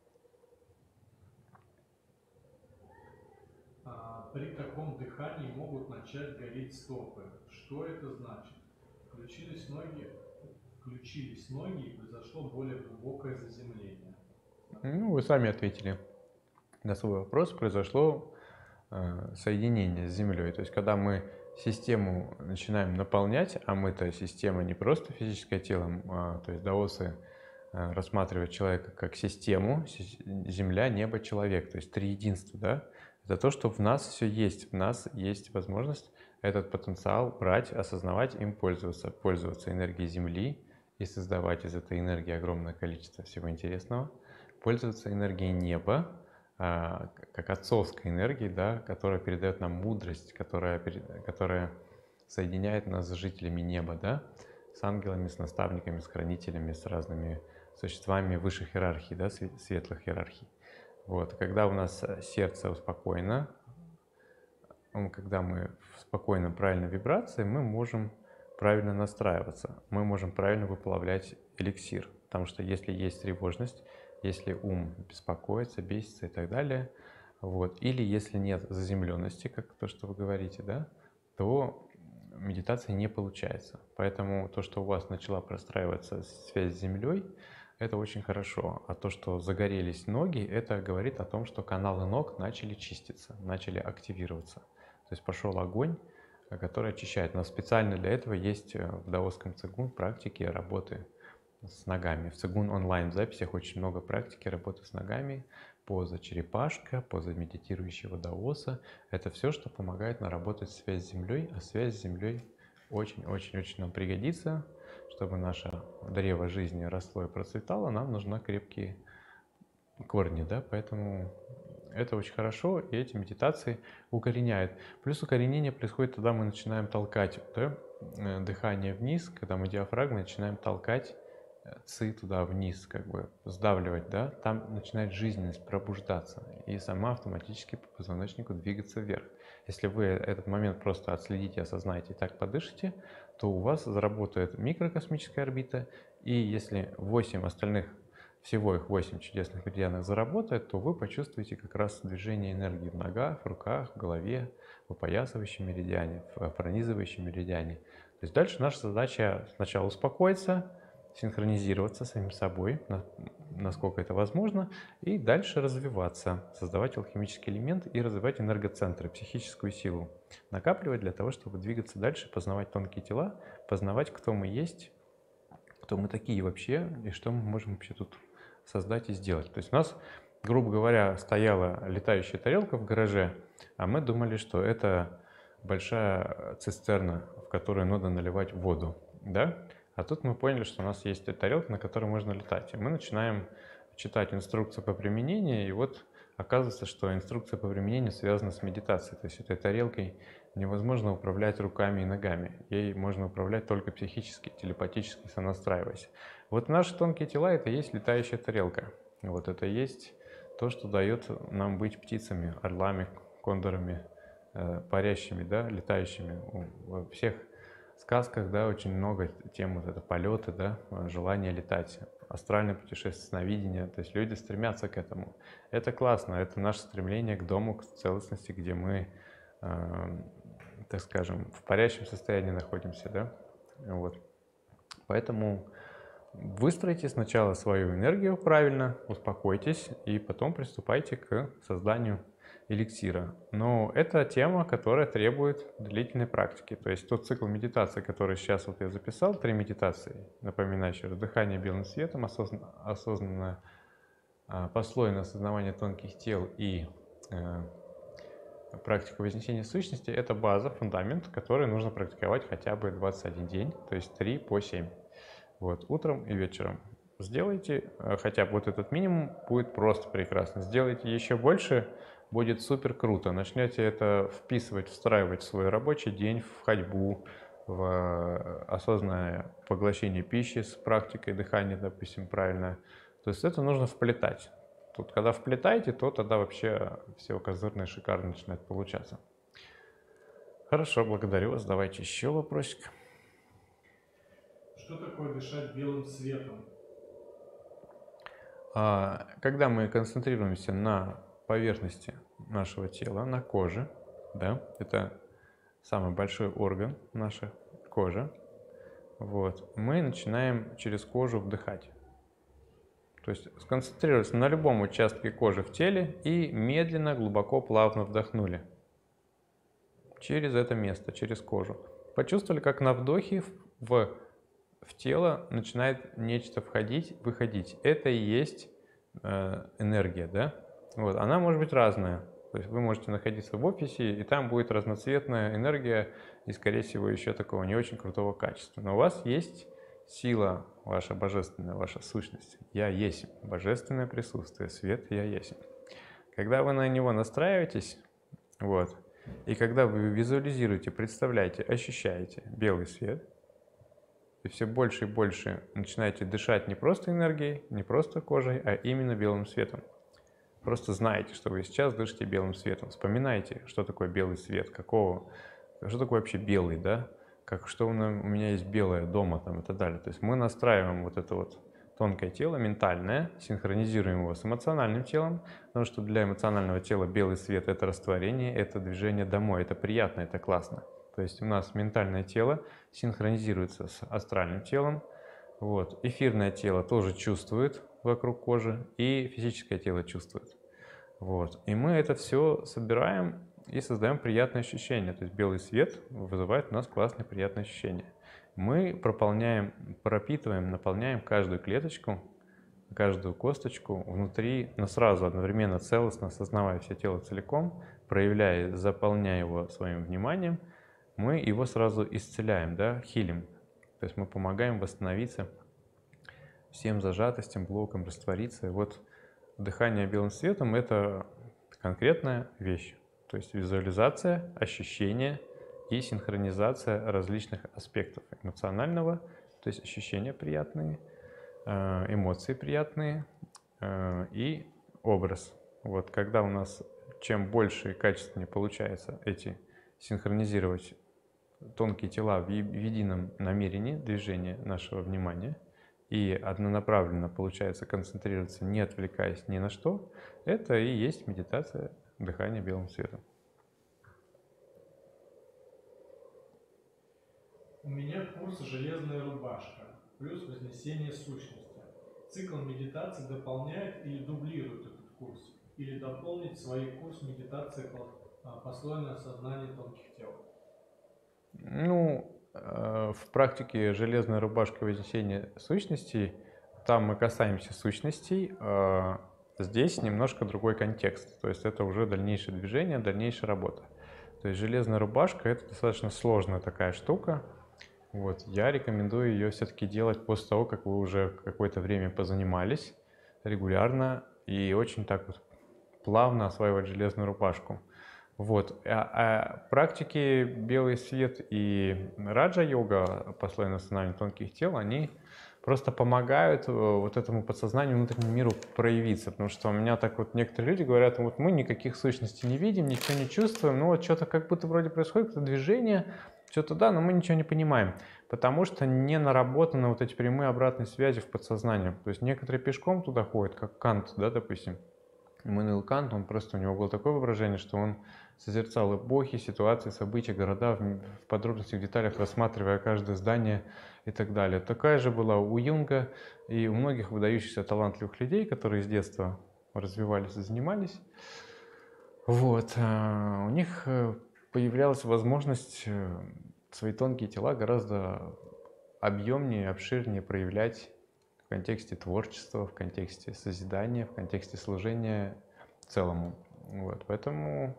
А, при каком дыхании могут начать гореть стопы? Что это значит? Включились ноги, включились ноги и произошло более глубокое заземление. Ну, вы сами ответили на свой вопрос. Произошло э, соединение с Землей. То есть, когда мы систему начинаем наполнять, а мы-то система не просто физическое тело, а, то есть даосы э, рассматривают человека как систему, Земля, небо, человек, то есть три единства, да? Это то, что в нас все есть, в нас есть возможность этот потенциал брать, осознавать, им пользоваться, пользоваться энергией Земли и создавать из этой энергии огромное количество всего интересного, пользоваться энергией неба, как отцовской энергией, да, которая передает нам мудрость, которая, которая соединяет нас с жителями неба, да, с ангелами, с наставниками, с хранителями, с разными существами высших иерархий, да, светлых иерархий. Вот. Когда у нас сердце успокоено, когда мы в спокойной, правильной вибрации, мы можем правильно настраиваться, мы можем правильно выплавлять эликсир. Потому что если есть тревожность, если ум беспокоится, бесится и так далее, вот, или если нет заземленности, как то, что вы говорите, да, то медитация не получается. Поэтому то, что у вас начала простраиваться связь с Землей, это очень хорошо. А то, что загорелись ноги, это говорит о том, что каналы ног начали чиститься, начали активироваться. То есть пошел огонь, который очищает. Но специально для этого есть в даосском цигун практики работы с ногами. В цигун онлайн записях очень много практики работы с ногами, поза черепашка, поза медитирующего даоса. Это все, что помогает наработать связь с Землей, а связь с Землей очень-очень-очень нам пригодится. Чтобы наше древо жизни росло и процветало, нам нужны крепкие корни, да, поэтому это очень хорошо, и эти медитации укореняют. Плюс укоренение происходит, когда мы начинаем толкать, да, дыхание вниз, когда мы диафрагмой начинаем толкать ци туда вниз, как бы сдавливать, да, там начинает жизненность пробуждаться, и сама автоматически по позвоночнику двигаться вверх. Если вы этот момент просто отследите, осознаете и так подышите, то у вас заработает микрокосмическая орбита, и если восемь остальных, всего их восемь чудесных меридианов заработает, то вы почувствуете как раз движение энергии в ногах, в руках, в голове, в опоясывающем меридиане, в пронизывающем меридиане. То есть дальше наша задача сначала успокоиться, синхронизироваться с самим собой, насколько это возможно, и дальше развиваться, создавать алхимический элемент и развивать энергоцентры, психическую силу, накапливать для того, чтобы двигаться дальше, познавать тонкие тела, познавать, кто мы есть, кто мы такие вообще, и что мы можем вообще тут создать и сделать. То есть у нас, грубо говоря, стояла летающая тарелка в гараже, а мы думали, что это большая цистерна, в которую надо наливать воду, да? А тут мы поняли, что у нас есть тарелка, на которой можно летать. И мы начинаем читать инструкцию по применению, и вот оказывается, что инструкция по применению связана с медитацией. То есть этой тарелкой невозможно управлять руками и ногами. Ей можно управлять только психически, телепатически, сонастраиваясь. Вот наши тонкие тела — это и есть летающая тарелка. Вот это и есть то, что дает нам быть птицами, орлами, кондорами, парящими, да, летающими. Во всех сказках, да, очень много тем, вот это полеты, да, желание летать, астральное путешествие, сновидение, то есть люди стремятся к этому. Это классно, это наше стремление к дому, к целостности, где мы, э, так скажем, в парящем состоянии находимся, да, вот. Поэтому выстроите сначала свою энергию правильно, успокойтесь, и потом приступайте к созданию эликсира. Но это тема, которая требует длительной практики. То есть тот цикл медитации, который сейчас вот я записал, три медитации, напоминаю еще раз: дыхание белым светом, осознанно, осознанное послойное осознавание тонких тел и э, практика вознесения сущности — это база, фундамент, который нужно практиковать хотя бы двадцать один день, то есть три по семь. Вот, утром и вечером. Сделайте хотя бы вот этот минимум, будет просто прекрасно. Сделайте еще больше, будет супер круто. Начнете это вписывать, встраивать в свой рабочий день, в ходьбу, в осознанное поглощение пищи с практикой дыхания, допустим, правильно. То есть это нужно вплетать. Тут, когда вплетаете, то тогда вообще все козырное шикарно начинает получаться. Хорошо, благодарю вас. Давайте еще вопросик. Что такое дышать белым светом? Когда мы концентрируемся на поверхности нашего тела, на коже, да, это самый большой орган наша кожа, вот, мы начинаем через кожу вдыхать. То есть сконцентрироваться на любом участке кожи в теле и медленно, глубоко, плавно вдохнули через это место, через кожу. Почувствовали, как на вдохе в, в тело начинает нечто входить, выходить. Это и есть э, энергия, да? Вот. Она может быть разная. То есть вы можете находиться в офисе, и там будет разноцветная энергия, и, скорее всего, еще такого не очень крутого качества. Но у вас есть сила ваша божественная, ваша сущность. Я есть божественное присутствие, свет я есть. Когда вы на него настраиваетесь, вот, и когда вы визуализируете, представляете, ощущаете белый свет, и все больше и больше начинаете дышать не просто энергией, не просто кожей, а именно белым светом, просто знаете, что вы сейчас дышите белым светом. Вспоминайте, что такое белый свет, какого, что такое вообще белый, да? Как, что у на- у меня есть белое дома там и так далее. То есть мы настраиваем вот это вот тонкое тело, ментальное, синхронизируем его с эмоциональным телом, потому что для эмоционального тела белый свет — это растворение, это движение домой, это приятно, это классно. То есть у нас ментальное тело синхронизируется с астральным телом, вот. Эфирное тело тоже чувствует вокруг кожи, и физическое тело чувствует. Вот. И мы это все собираем и создаем приятные ощущения. То есть белый свет вызывает у нас классные приятные ощущения. Мы прополняем, пропитываем, наполняем каждую клеточку, каждую косточку внутри, но сразу одновременно целостно, осознавая все тело целиком, проявляя, заполняя его своим вниманием, мы его сразу исцеляем, да, хилим. То есть мы помогаем восстановиться всем зажатостям, блокам, раствориться. И вот дыхание белым светом — это конкретная вещь. То есть визуализация, ощущение и синхронизация различных аспектов эмоционального, то есть ощущения приятные, э, эмоции приятные э, и образ. Вот когда у нас чем больше и качественнее получается эти синхронизировать тонкие тела в е- в едином намерении движения нашего внимания и однонаправленно получается концентрироваться, не отвлекаясь ни на что, это и есть медитация дыхания белым светом. У меня курс «Железная рубашка» плюс «Вознесение сущности». Цикл медитации дополняет или дублирует этот курс? Или дополнить свой курс медитации по- послойное сознание тонких тел? Ну, э, в практике железная рубашка вознесения сущностей, там мы касаемся сущностей, а здесь немножко другой контекст. То есть это уже дальнейшее движение, дальнейшая работа. То есть железная рубашка — это достаточно сложная такая штука. Вот, я рекомендую ее все-таки делать после того, как вы уже какое-то время позанимались регулярно и очень так вот плавно осваивать железную рубашку. Вот. А, а практики белый свет и раджа-йога, послойное сознание тонких тел, они просто помогают э, вот этому подсознанию, внутреннему миру проявиться. Потому что у меня так вот некоторые люди говорят, вот мы никаких сущностей не видим, ничего не чувствуем, ну вот что-то как будто вроде происходит, какое-то движение, что-то да, но мы ничего не понимаем. Потому что не наработаны вот эти прямые обратные связи в подсознании. То есть некоторые пешком туда ходят, как Кант, да, допустим. Иммануил Кант, он просто, у него было такое воображение, что он созерцал эпохи, ситуации, события, города, в в подробностях, в деталях, рассматривая каждое здание и так далее. Такая же была у Юнга и у многих выдающихся талантливых людей, которые с детства развивались и занимались. Вот. а, У них э, появлялась возможность э, свои тонкие тела гораздо объемнее, обширнее проявлять в контексте творчества, в контексте созидания, в контексте служения целому. Вот, поэтому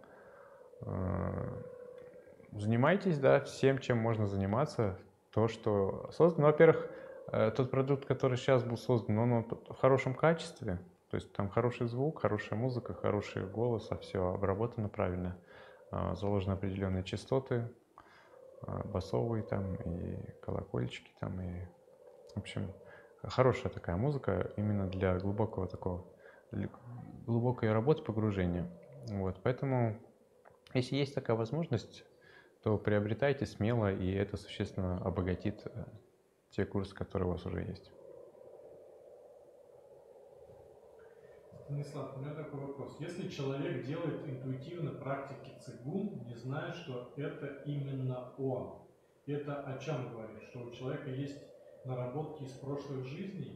э, занимайтесь, да, всем, чем можно заниматься. То, что создано. Ну, во-первых, э, тот продукт, который сейчас был создан, он, он в хорошем качестве. То есть там хороший звук, хорошая музыка, хороший голос, а все обработано правильно. Э, заложены определенные частоты, э, басовые там и колокольчики там и, в общем, хорошая такая музыка именно для глубокого такого, для глубокой работы, погружения. Вот, поэтому, если есть такая возможность, то приобретайте смело, и это существенно обогатит э, те курсы, которые у вас уже есть. Станислав, у меня такой вопрос. Если человек делает интуитивно практики цигун, не зная, что это именно он, это о чем говорит? Что у человека есть наработки из прошлых жизней?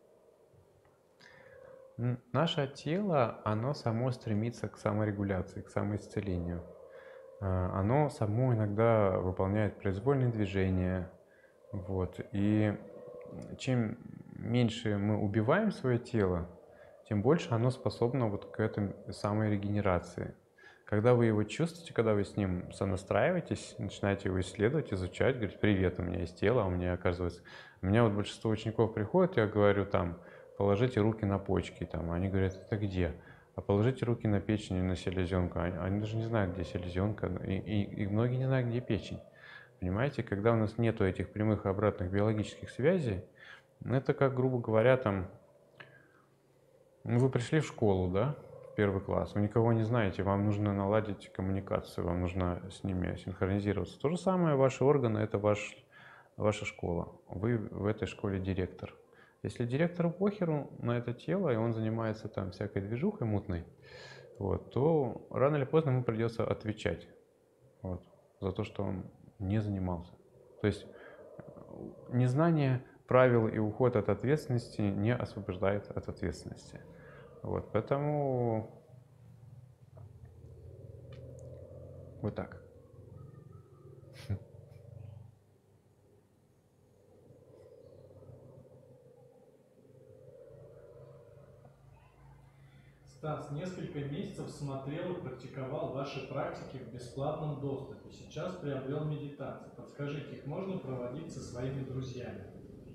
М, Наше тело, оно само стремится к саморегуляции, к самоисцелению. А, Оно само иногда выполняет произвольные движения. Вот. И чем меньше мы убиваем свое тело, тем больше оно способно вот к этой самой регенерации. Когда вы его чувствуете, когда вы с ним сонастраиваетесь, начинаете его исследовать, изучать, говорить: привет, у меня есть тело, а у меня, оказывается... У меня вот большинство учеников приходят, я говорю там: положите руки на почки, там, они говорят: это где? А положите руки на печень и на селезенку. Они, они даже не знают, где селезенка, и, и, и многие не знают, где печень. Понимаете, когда у нас нету этих прямых и обратных биологических связей, это как, грубо говоря, там, ну, вы пришли в школу, да, в первый класс, вы никого не знаете, вам нужно наладить коммуникацию, вам нужно с ними синхронизироваться. То же самое ваши органы — это ваш, ваша школа, вы в этой школе директор. Если директору похеру на это тело, и он занимается там всякой движухой мутной, вот, то рано или поздно ему придется отвечать, вот, за то, что он не занимался. То есть незнание правил и уход от ответственности не освобождает от ответственности. Вот, поэтому вот так. Стас, несколько месяцев смотрел и практиковал ваши практики в бесплатном доступе. Сейчас приобрел медитации. Подскажите, их можно проводить со своими друзьями?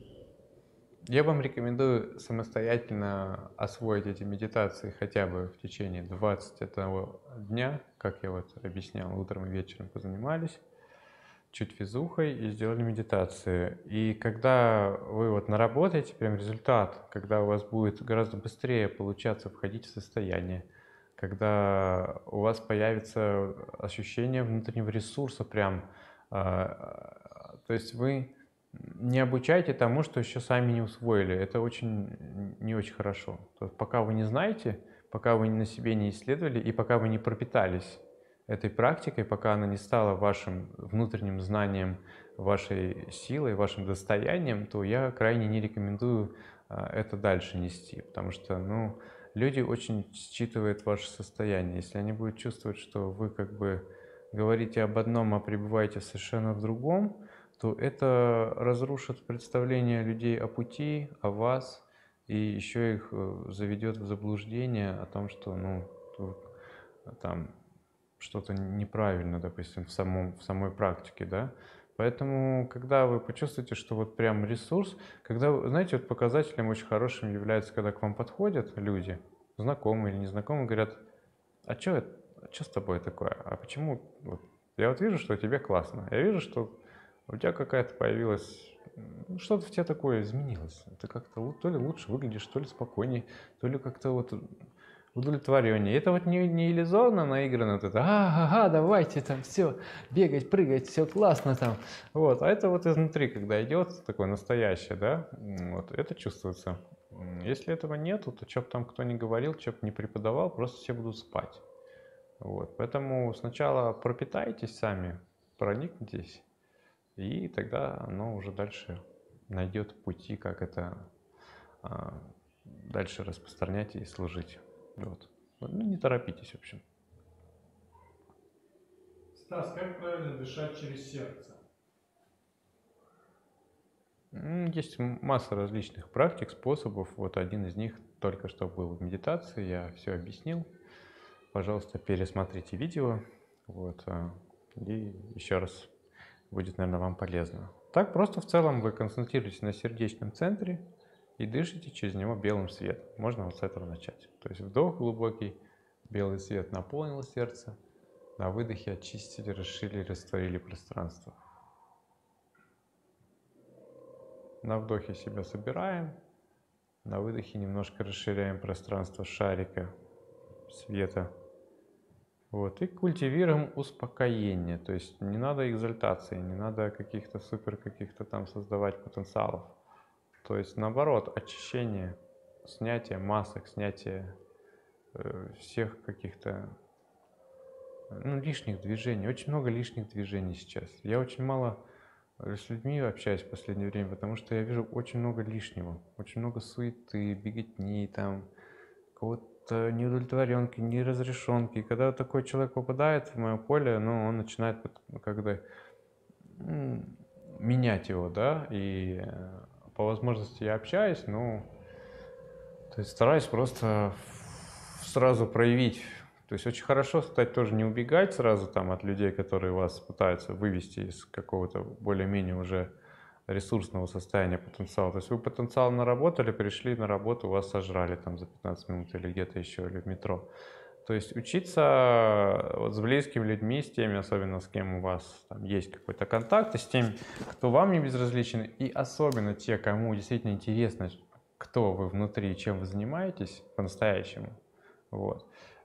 Я вам рекомендую самостоятельно освоить эти медитации хотя бы в течение двадцати одного дня, как я вот объяснял, утром и вечером позанимались, чуть физухой и сделали медитации. И когда вы вот наработаете прям результат, когда у вас будет гораздо быстрее получаться входить в состояние, когда у вас появится ощущение внутреннего ресурса прям, а, то есть вы не обучайте тому, что еще сами не усвоили. Это очень не очень хорошо. То есть пока вы не знаете, пока вы на себе не исследовали и пока вы не пропитались этой практикой, пока она не стала вашим внутренним знанием, вашей силой, вашим достоянием, то я крайне не рекомендую это дальше нести, потому что, ну, люди очень считывают ваше состояние. Если они будут чувствовать, что вы как бы говорите об одном, а пребываете совершенно в другом, то это разрушит представление людей о пути, о вас, и еще их заведет в заблуждение о том, что, ну, тут, там что-то неправильно, допустим, в, самом, в самой практике, да. Поэтому, когда вы почувствуете, что вот прям ресурс, когда, знаете, вот показателем очень хорошим является, когда к вам подходят люди, знакомые или незнакомые, говорят: а что а что с тобой такое? А почему? Вот, я вот вижу, что у тебя классно, я вижу, что у тебя какая-то появилась, что-то в тебе такое изменилось. Ты как-то то ли лучше выглядишь, то ли спокойнее, то ли как-то вот удовлетворение. Это вот не, не иллюзорно наиграно, вот это, а, ага, давайте там все, бегать, прыгать, все классно там. Вот, а это вот изнутри, когда идет такое настоящее, да, вот, это чувствуется. Если этого нету, то что бы там кто ни говорил, что бы ни преподавал, просто все будут спать. Вот, поэтому сначала пропитайтесь сами, проникнитесь, и тогда оно уже дальше найдет пути, как это а, дальше распространять и служить. Вот. Ну, не торопитесь, в общем. Стас, как правильно дышать через сердце? Есть масса различных практик, способов. Вот один из них только что был в медитации, я все объяснил. Пожалуйста, пересмотрите видео. Вот, и еще раз будет, наверное, вам полезно. Так просто в целом вы концентрируетесь на сердечном центре и дышите через него белым светом. Можно вот с этого начать. То есть вдох глубокий, белый свет наполнил сердце, на выдохе очистили, расширили, растворили пространство. На вдохе себя собираем, на выдохе немножко расширяем пространство шарика света. Вот, и культивируем успокоение, то есть не надо экзальтации, не надо каких-то супер каких-то там создавать потенциалов. То есть наоборот, очищение, снятие масок, снятие э, всех каких-то ну, лишних движений. Очень много лишних движений сейчас. Я очень мало с людьми общаюсь в последнее время, потому что я вижу очень много лишнего, очень много суеты, беготни, там, какого-то неудовлетворенки, неразрешенки. И когда такой человек попадает в мое поле, ну, он начинает как-то ну, менять его, да, и по возможности я общаюсь, ну, то есть стараюсь просто сразу проявить. То есть очень хорошо, кстати, тоже не убегать сразу там от людей, которые вас пытаются вывести из какого-то более-менее уже ресурсного состояния потенциала. То есть вы потенциал наработали, пришли на работу, вас сожрали там за пятнадцать минут или где-то еще, или в метро. То есть учиться вот с близкими людьми, с теми, особенно с кем у вас там есть какой-то контакт, и с теми, кто вам не безразличен, и особенно те, кому действительно интересно, кто вы внутри и чем вы занимаетесь по-настоящему. Вот.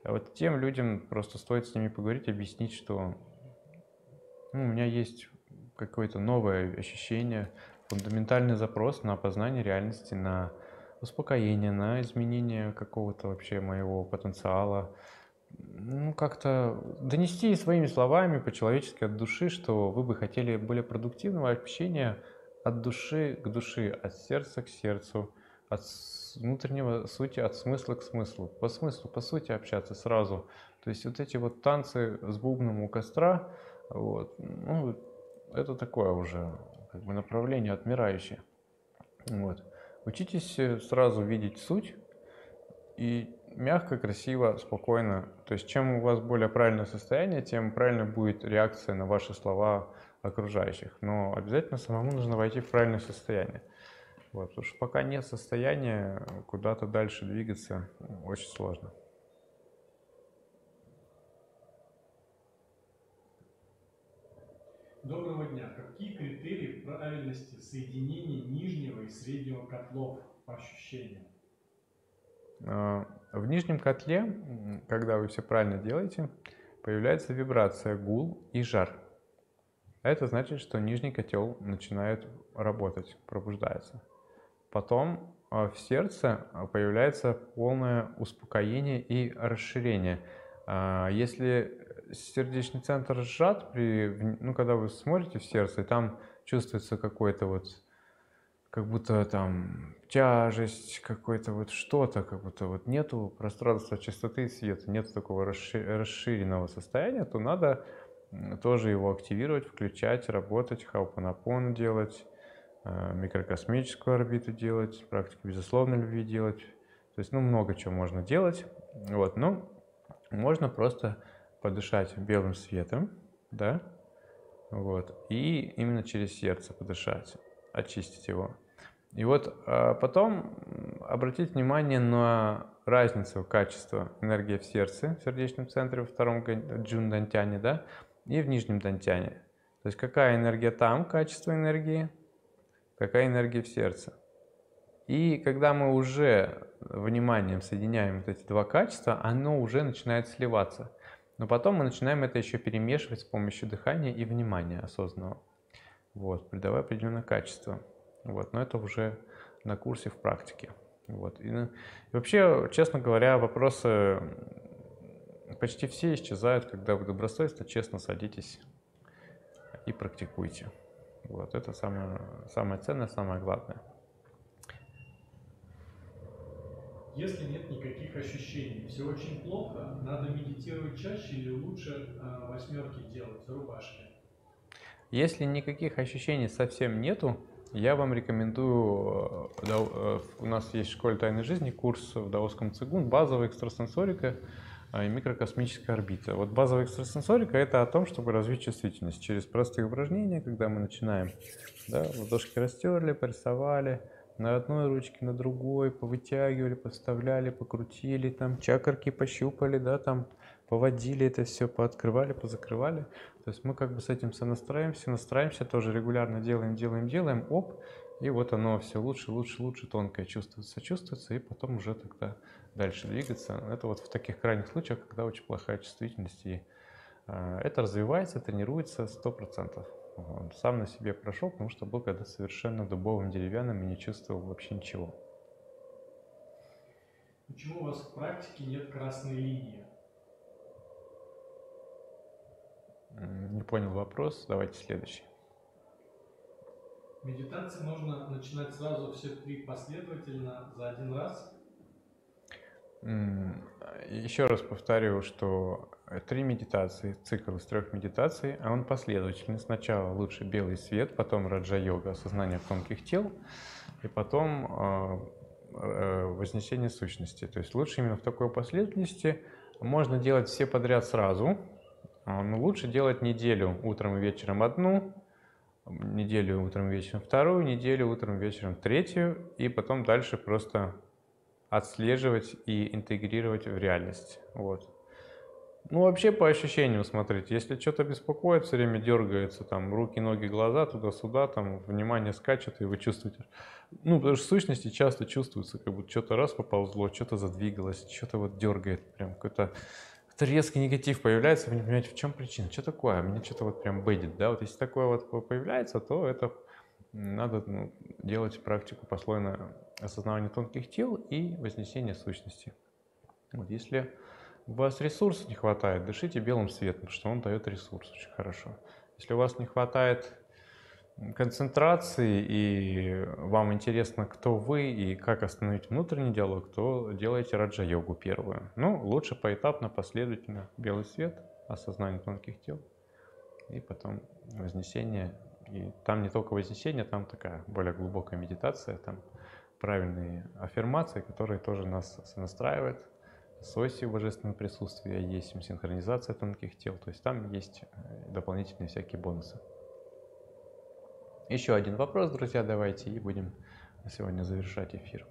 А вот тем людям просто стоит с ними поговорить, объяснить, что ну, у меня есть какое-то новое ощущение, фундаментальный запрос на познание реальности, на успокоение, на изменение какого-то вообще моего потенциала. Ну, как-то донести своими словами по-человечески от души, что вы бы хотели более продуктивного общения от души к душе, от сердца к сердцу, от с- внутреннего сути, от смысла к смыслу. По смыслу, по сути общаться сразу. То есть вот эти вот танцы с бубном у костра, вот, ну, это такое уже как бы направление отмирающее. Вот. Учитесь э, сразу видеть суть и мягко, красиво, спокойно. То есть чем у вас более правильное состояние, тем правильно будет реакция на ваши слова окружающих. Но обязательно самому нужно войти в правильное состояние. Вот, потому что пока нет состояния, куда-то дальше двигаться очень сложно. Доброго дня. Какие критерии правильности соединения нижнего и среднего котлов по ощущениям? А, В нижнем котле, м, когда вы все правильно делаете, появляется вибрация, гул и жар. Это значит, что нижний котел начинает работать, пробуждается. Потом а, в сердце а, появляется полное успокоение и расширение. А, Если сердечный центр сжат, при, вн- ну, когда вы смотрите в сердце, там чувствуется какой-то вот, как будто там тяжесть, какой-то вот что-то, как будто вот нету пространства чистоты и света, нет такого расши- расширенного состояния, то надо м, тоже его активировать, включать, работать, хаупанапону делать, э, микрокосмическую орбиту делать, практику безусловной любви делать. То есть, ну, много чего можно делать. Вот, ну, можно просто подышать белым светом, да, вот, и именно через сердце подышать, очистить его. И вот а, потом м, обратить внимание на разницу качества энергии в сердце, в сердечном центре, во втором ган- джун дантяне, да, и в нижнем дантяне. То есть какая энергия там, качество энергии, какая энергия в сердце. И когда мы уже вниманием соединяем вот эти два качества, оно уже начинает сливаться. Но потом мы начинаем это еще перемешивать с помощью дыхания и внимания осознанного, вот, придавая определенное качество. Вот, но это уже на курсе в практике. Вот. И, ну, и вообще, честно говоря, вопросы м, почти все исчезают, когда вы добросовестно, честно садитесь и практикуйте. Вот, это самое, самое ценное, самое главное. Если нет никаких ощущений, все очень плохо, надо медитировать чаще или лучше э, восьмерки делать, рубашки? Если никаких ощущений совсем нету, я вам рекомендую, э, дао- э, у нас есть в школе тайной жизни курс в даосском цигун, базовая экстрасенсорика а, и микрокосмическая орбита. Вот базовая экстрасенсорика — это о том, чтобы развить чувствительность через простые упражнения, когда мы начинаем, да, ладошки растерли, порисовали, на одной ручке, на другой, повытягивали, поставляли, покрутили, там чакрки пощупали, да, там поводили это все, пооткрывали, позакрывали. То есть мы как бы с этим сонастраиваемся, настраиваемся, тоже регулярно делаем, делаем, делаем, оп, и вот оно все лучше, лучше, лучше, тонкое чувствуется, чувствуется, и потом уже тогда дальше двигаться. Это вот в таких крайних случаях, когда очень плохая чувствительность, и э, это развивается, тренируется сто процентов. Вот. Сам на себе прошел, потому что был когда совершенно дубовым, деревянным и не чувствовал вообще ничего. Почему у вас в практике нет красной линии? М, Не понял вопрос, давайте следующий. Медитации нужно начинать сразу все три последовательно за один раз? М, Еще раз повторю, что э, три медитации, цикл из трех медитаций, а он последовательный. Сначала лучше белый свет, потом раджа-йога, осознание тонких тел, и потом э, э, вознесение сущности. То есть лучше именно в такой последовательности. Можно делать все подряд сразу, а, но лучше делать неделю утром и вечером одну, неделю утром и вечером вторую, неделю утром и вечером третью, и потом дальше просто отслеживать и интегрировать в реальность. Вот. Ну, вообще по ощущениям смотрите. Если что-то беспокоит, все время дергается, там, руки, ноги, глаза, туда-сюда, там, внимание скачет, и вы чувствуете. Ну, потому что в сущности часто чувствуется, как будто что-то раз поползло, что-то задвигалось, что-то вот дергает, прям какой-то какой-то резкий негатив появляется, вы не понимаете, в чем причина, что такое, мне что-то вот прям бэдит, да, вот если такое вот появляется, то это надо, ну, делать практику послойного осознавания тонких тел и вознесения сущности. Вот, если у вас ресурсов не хватает, дышите белым светом, потому что он дает ресурс очень хорошо. Если у вас не хватает концентрации и вам интересно, кто вы и как остановить внутренний диалог, то делайте раджа-йогу первую. Ну, лучше поэтапно, последовательно. Белый свет, осознание тонких тел и потом вознесение. И там не только вознесение, там такая более глубокая медитация, там правильные аффирмации, которые тоже нас настраивают. Свойства божественного присутствия есть, синхронизация тонких тел, то есть там есть дополнительные всякие бонусы. Еще один вопрос, друзья, давайте, и будем на сегодня завершать эфир.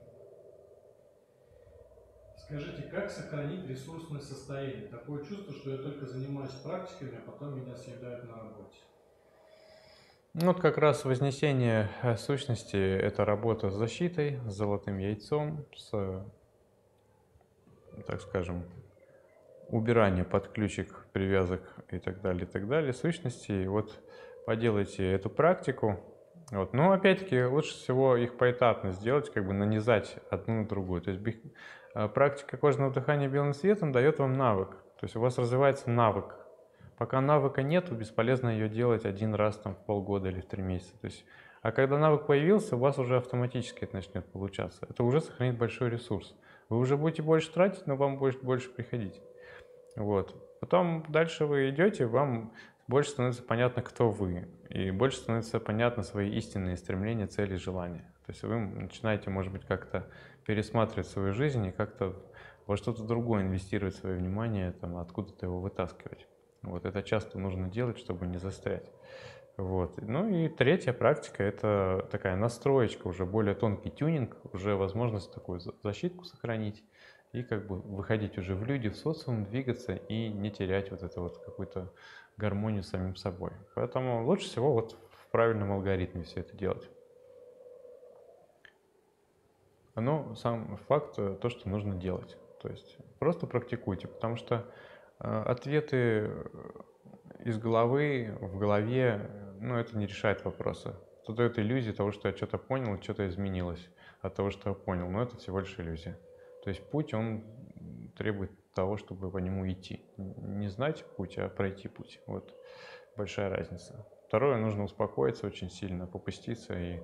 Скажите, как сохранить ресурсное состояние? Такое чувство, что я только занимаюсь практиками, а потом меня съедают на работе. Ну, вот как раз вознесение сущности – это работа с защитой, с золотым яйцом, с, так скажем, убирание под ключик, привязок и так далее, и так далее, сущности. Вот поделайте эту практику. Вот. Но опять-таки лучше всего их поэтапно сделать, как бы нанизать одну на другую. То есть практика кожного дыхания белым светом дает вам навык. То есть у вас развивается навык. Пока навыка нет, бесполезно ее делать один раз там, в полгода или в три месяца. То есть, а когда навык появился, у вас уже автоматически это начнет получаться. Это уже сохранит большой ресурс. Вы уже будете больше тратить, но вам будет больше приходить. Вот. Потом дальше вы идете, вам больше становится понятно, кто вы. И больше становится понятно свои истинные стремления, цели, желания. То есть вы начинаете, может быть, как-то пересматривать свою жизнь и как-то во что-то другое инвестировать свое внимание, там, откуда-то его вытаскивать. Вот. Это часто нужно делать, чтобы не застрять. Вот. Ну и третья практика – это такая настроечка, уже более тонкий тюнинг, уже возможность такую защитку сохранить и как бы выходить уже в люди, в социум, двигаться и не терять вот эту вот какую-то гармонию с самим собой. Поэтому лучше всего вот в правильном алгоритме все это делать. Но сам факт то, что нужно делать. То есть просто практикуйте, потому что ответы из головы, в голове, ну, это не решает вопросы. Это дает иллюзию того, что я что-то понял, что-то изменилось от того, что я понял. Но это всего лишь иллюзия. То есть путь, он требует того, чтобы по нему идти. Не знать путь, а пройти путь. Вот большая разница. Второе, нужно успокоиться очень сильно, попуститься и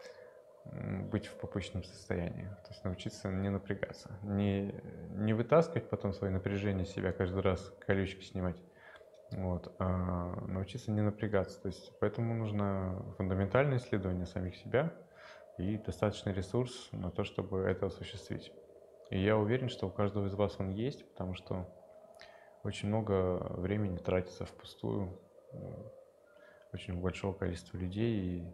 быть в попущенном состоянии. То есть научиться не напрягаться. Не, не вытаскивать потом свое напряжение себя каждый раз, колючки снимать. Вот, а научиться не напрягаться. То есть поэтому нужно фундаментальное исследование самих себя и достаточный ресурс на то, чтобы это осуществить. И я уверен, что у каждого из вас он есть, потому что очень много времени тратится впустую, очень большого количества людей,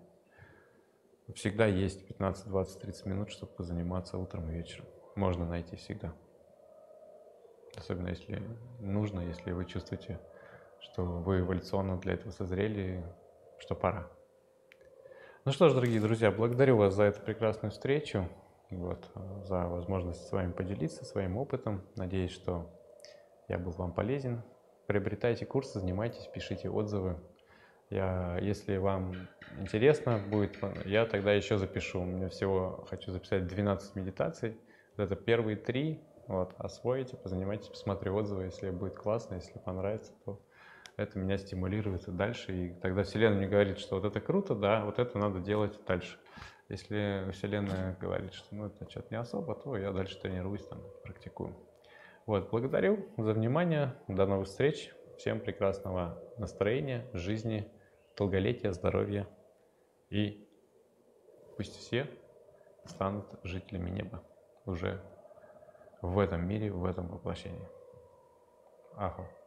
и всегда есть пятнадцать, двадцать, тридцать минут, чтобы позаниматься утром и вечером. Можно найти всегда. Особенно если нужно, если вы чувствуете, что вы эволюционно для этого созрели, что пора. Ну что ж, дорогие друзья, благодарю вас за эту прекрасную встречу, вот, за возможность с вами поделиться своим опытом. Надеюсь, что я был вам полезен. Приобретайте курсы, занимайтесь, пишите отзывы. Я, если вам интересно будет, я тогда еще запишу. У меня всего хочу записать двенадцать медитаций. Это первые три. Вот, освоите, позанимайтесь, посмотрите отзывы. Если будет классно, если понравится, то это меня стимулирует и дальше. И тогда Вселенная мне говорит, что вот это круто, да, вот это надо делать дальше. Если Вселенная говорит, что ну, это что-то не особо, то я дальше тренируюсь, там, практикую. Вот, благодарю за внимание. До новых встреч. Всем прекрасного настроения, жизни, долголетия, здоровья. И пусть все станут жителями неба уже в этом мире, в этом воплощении. Ахо.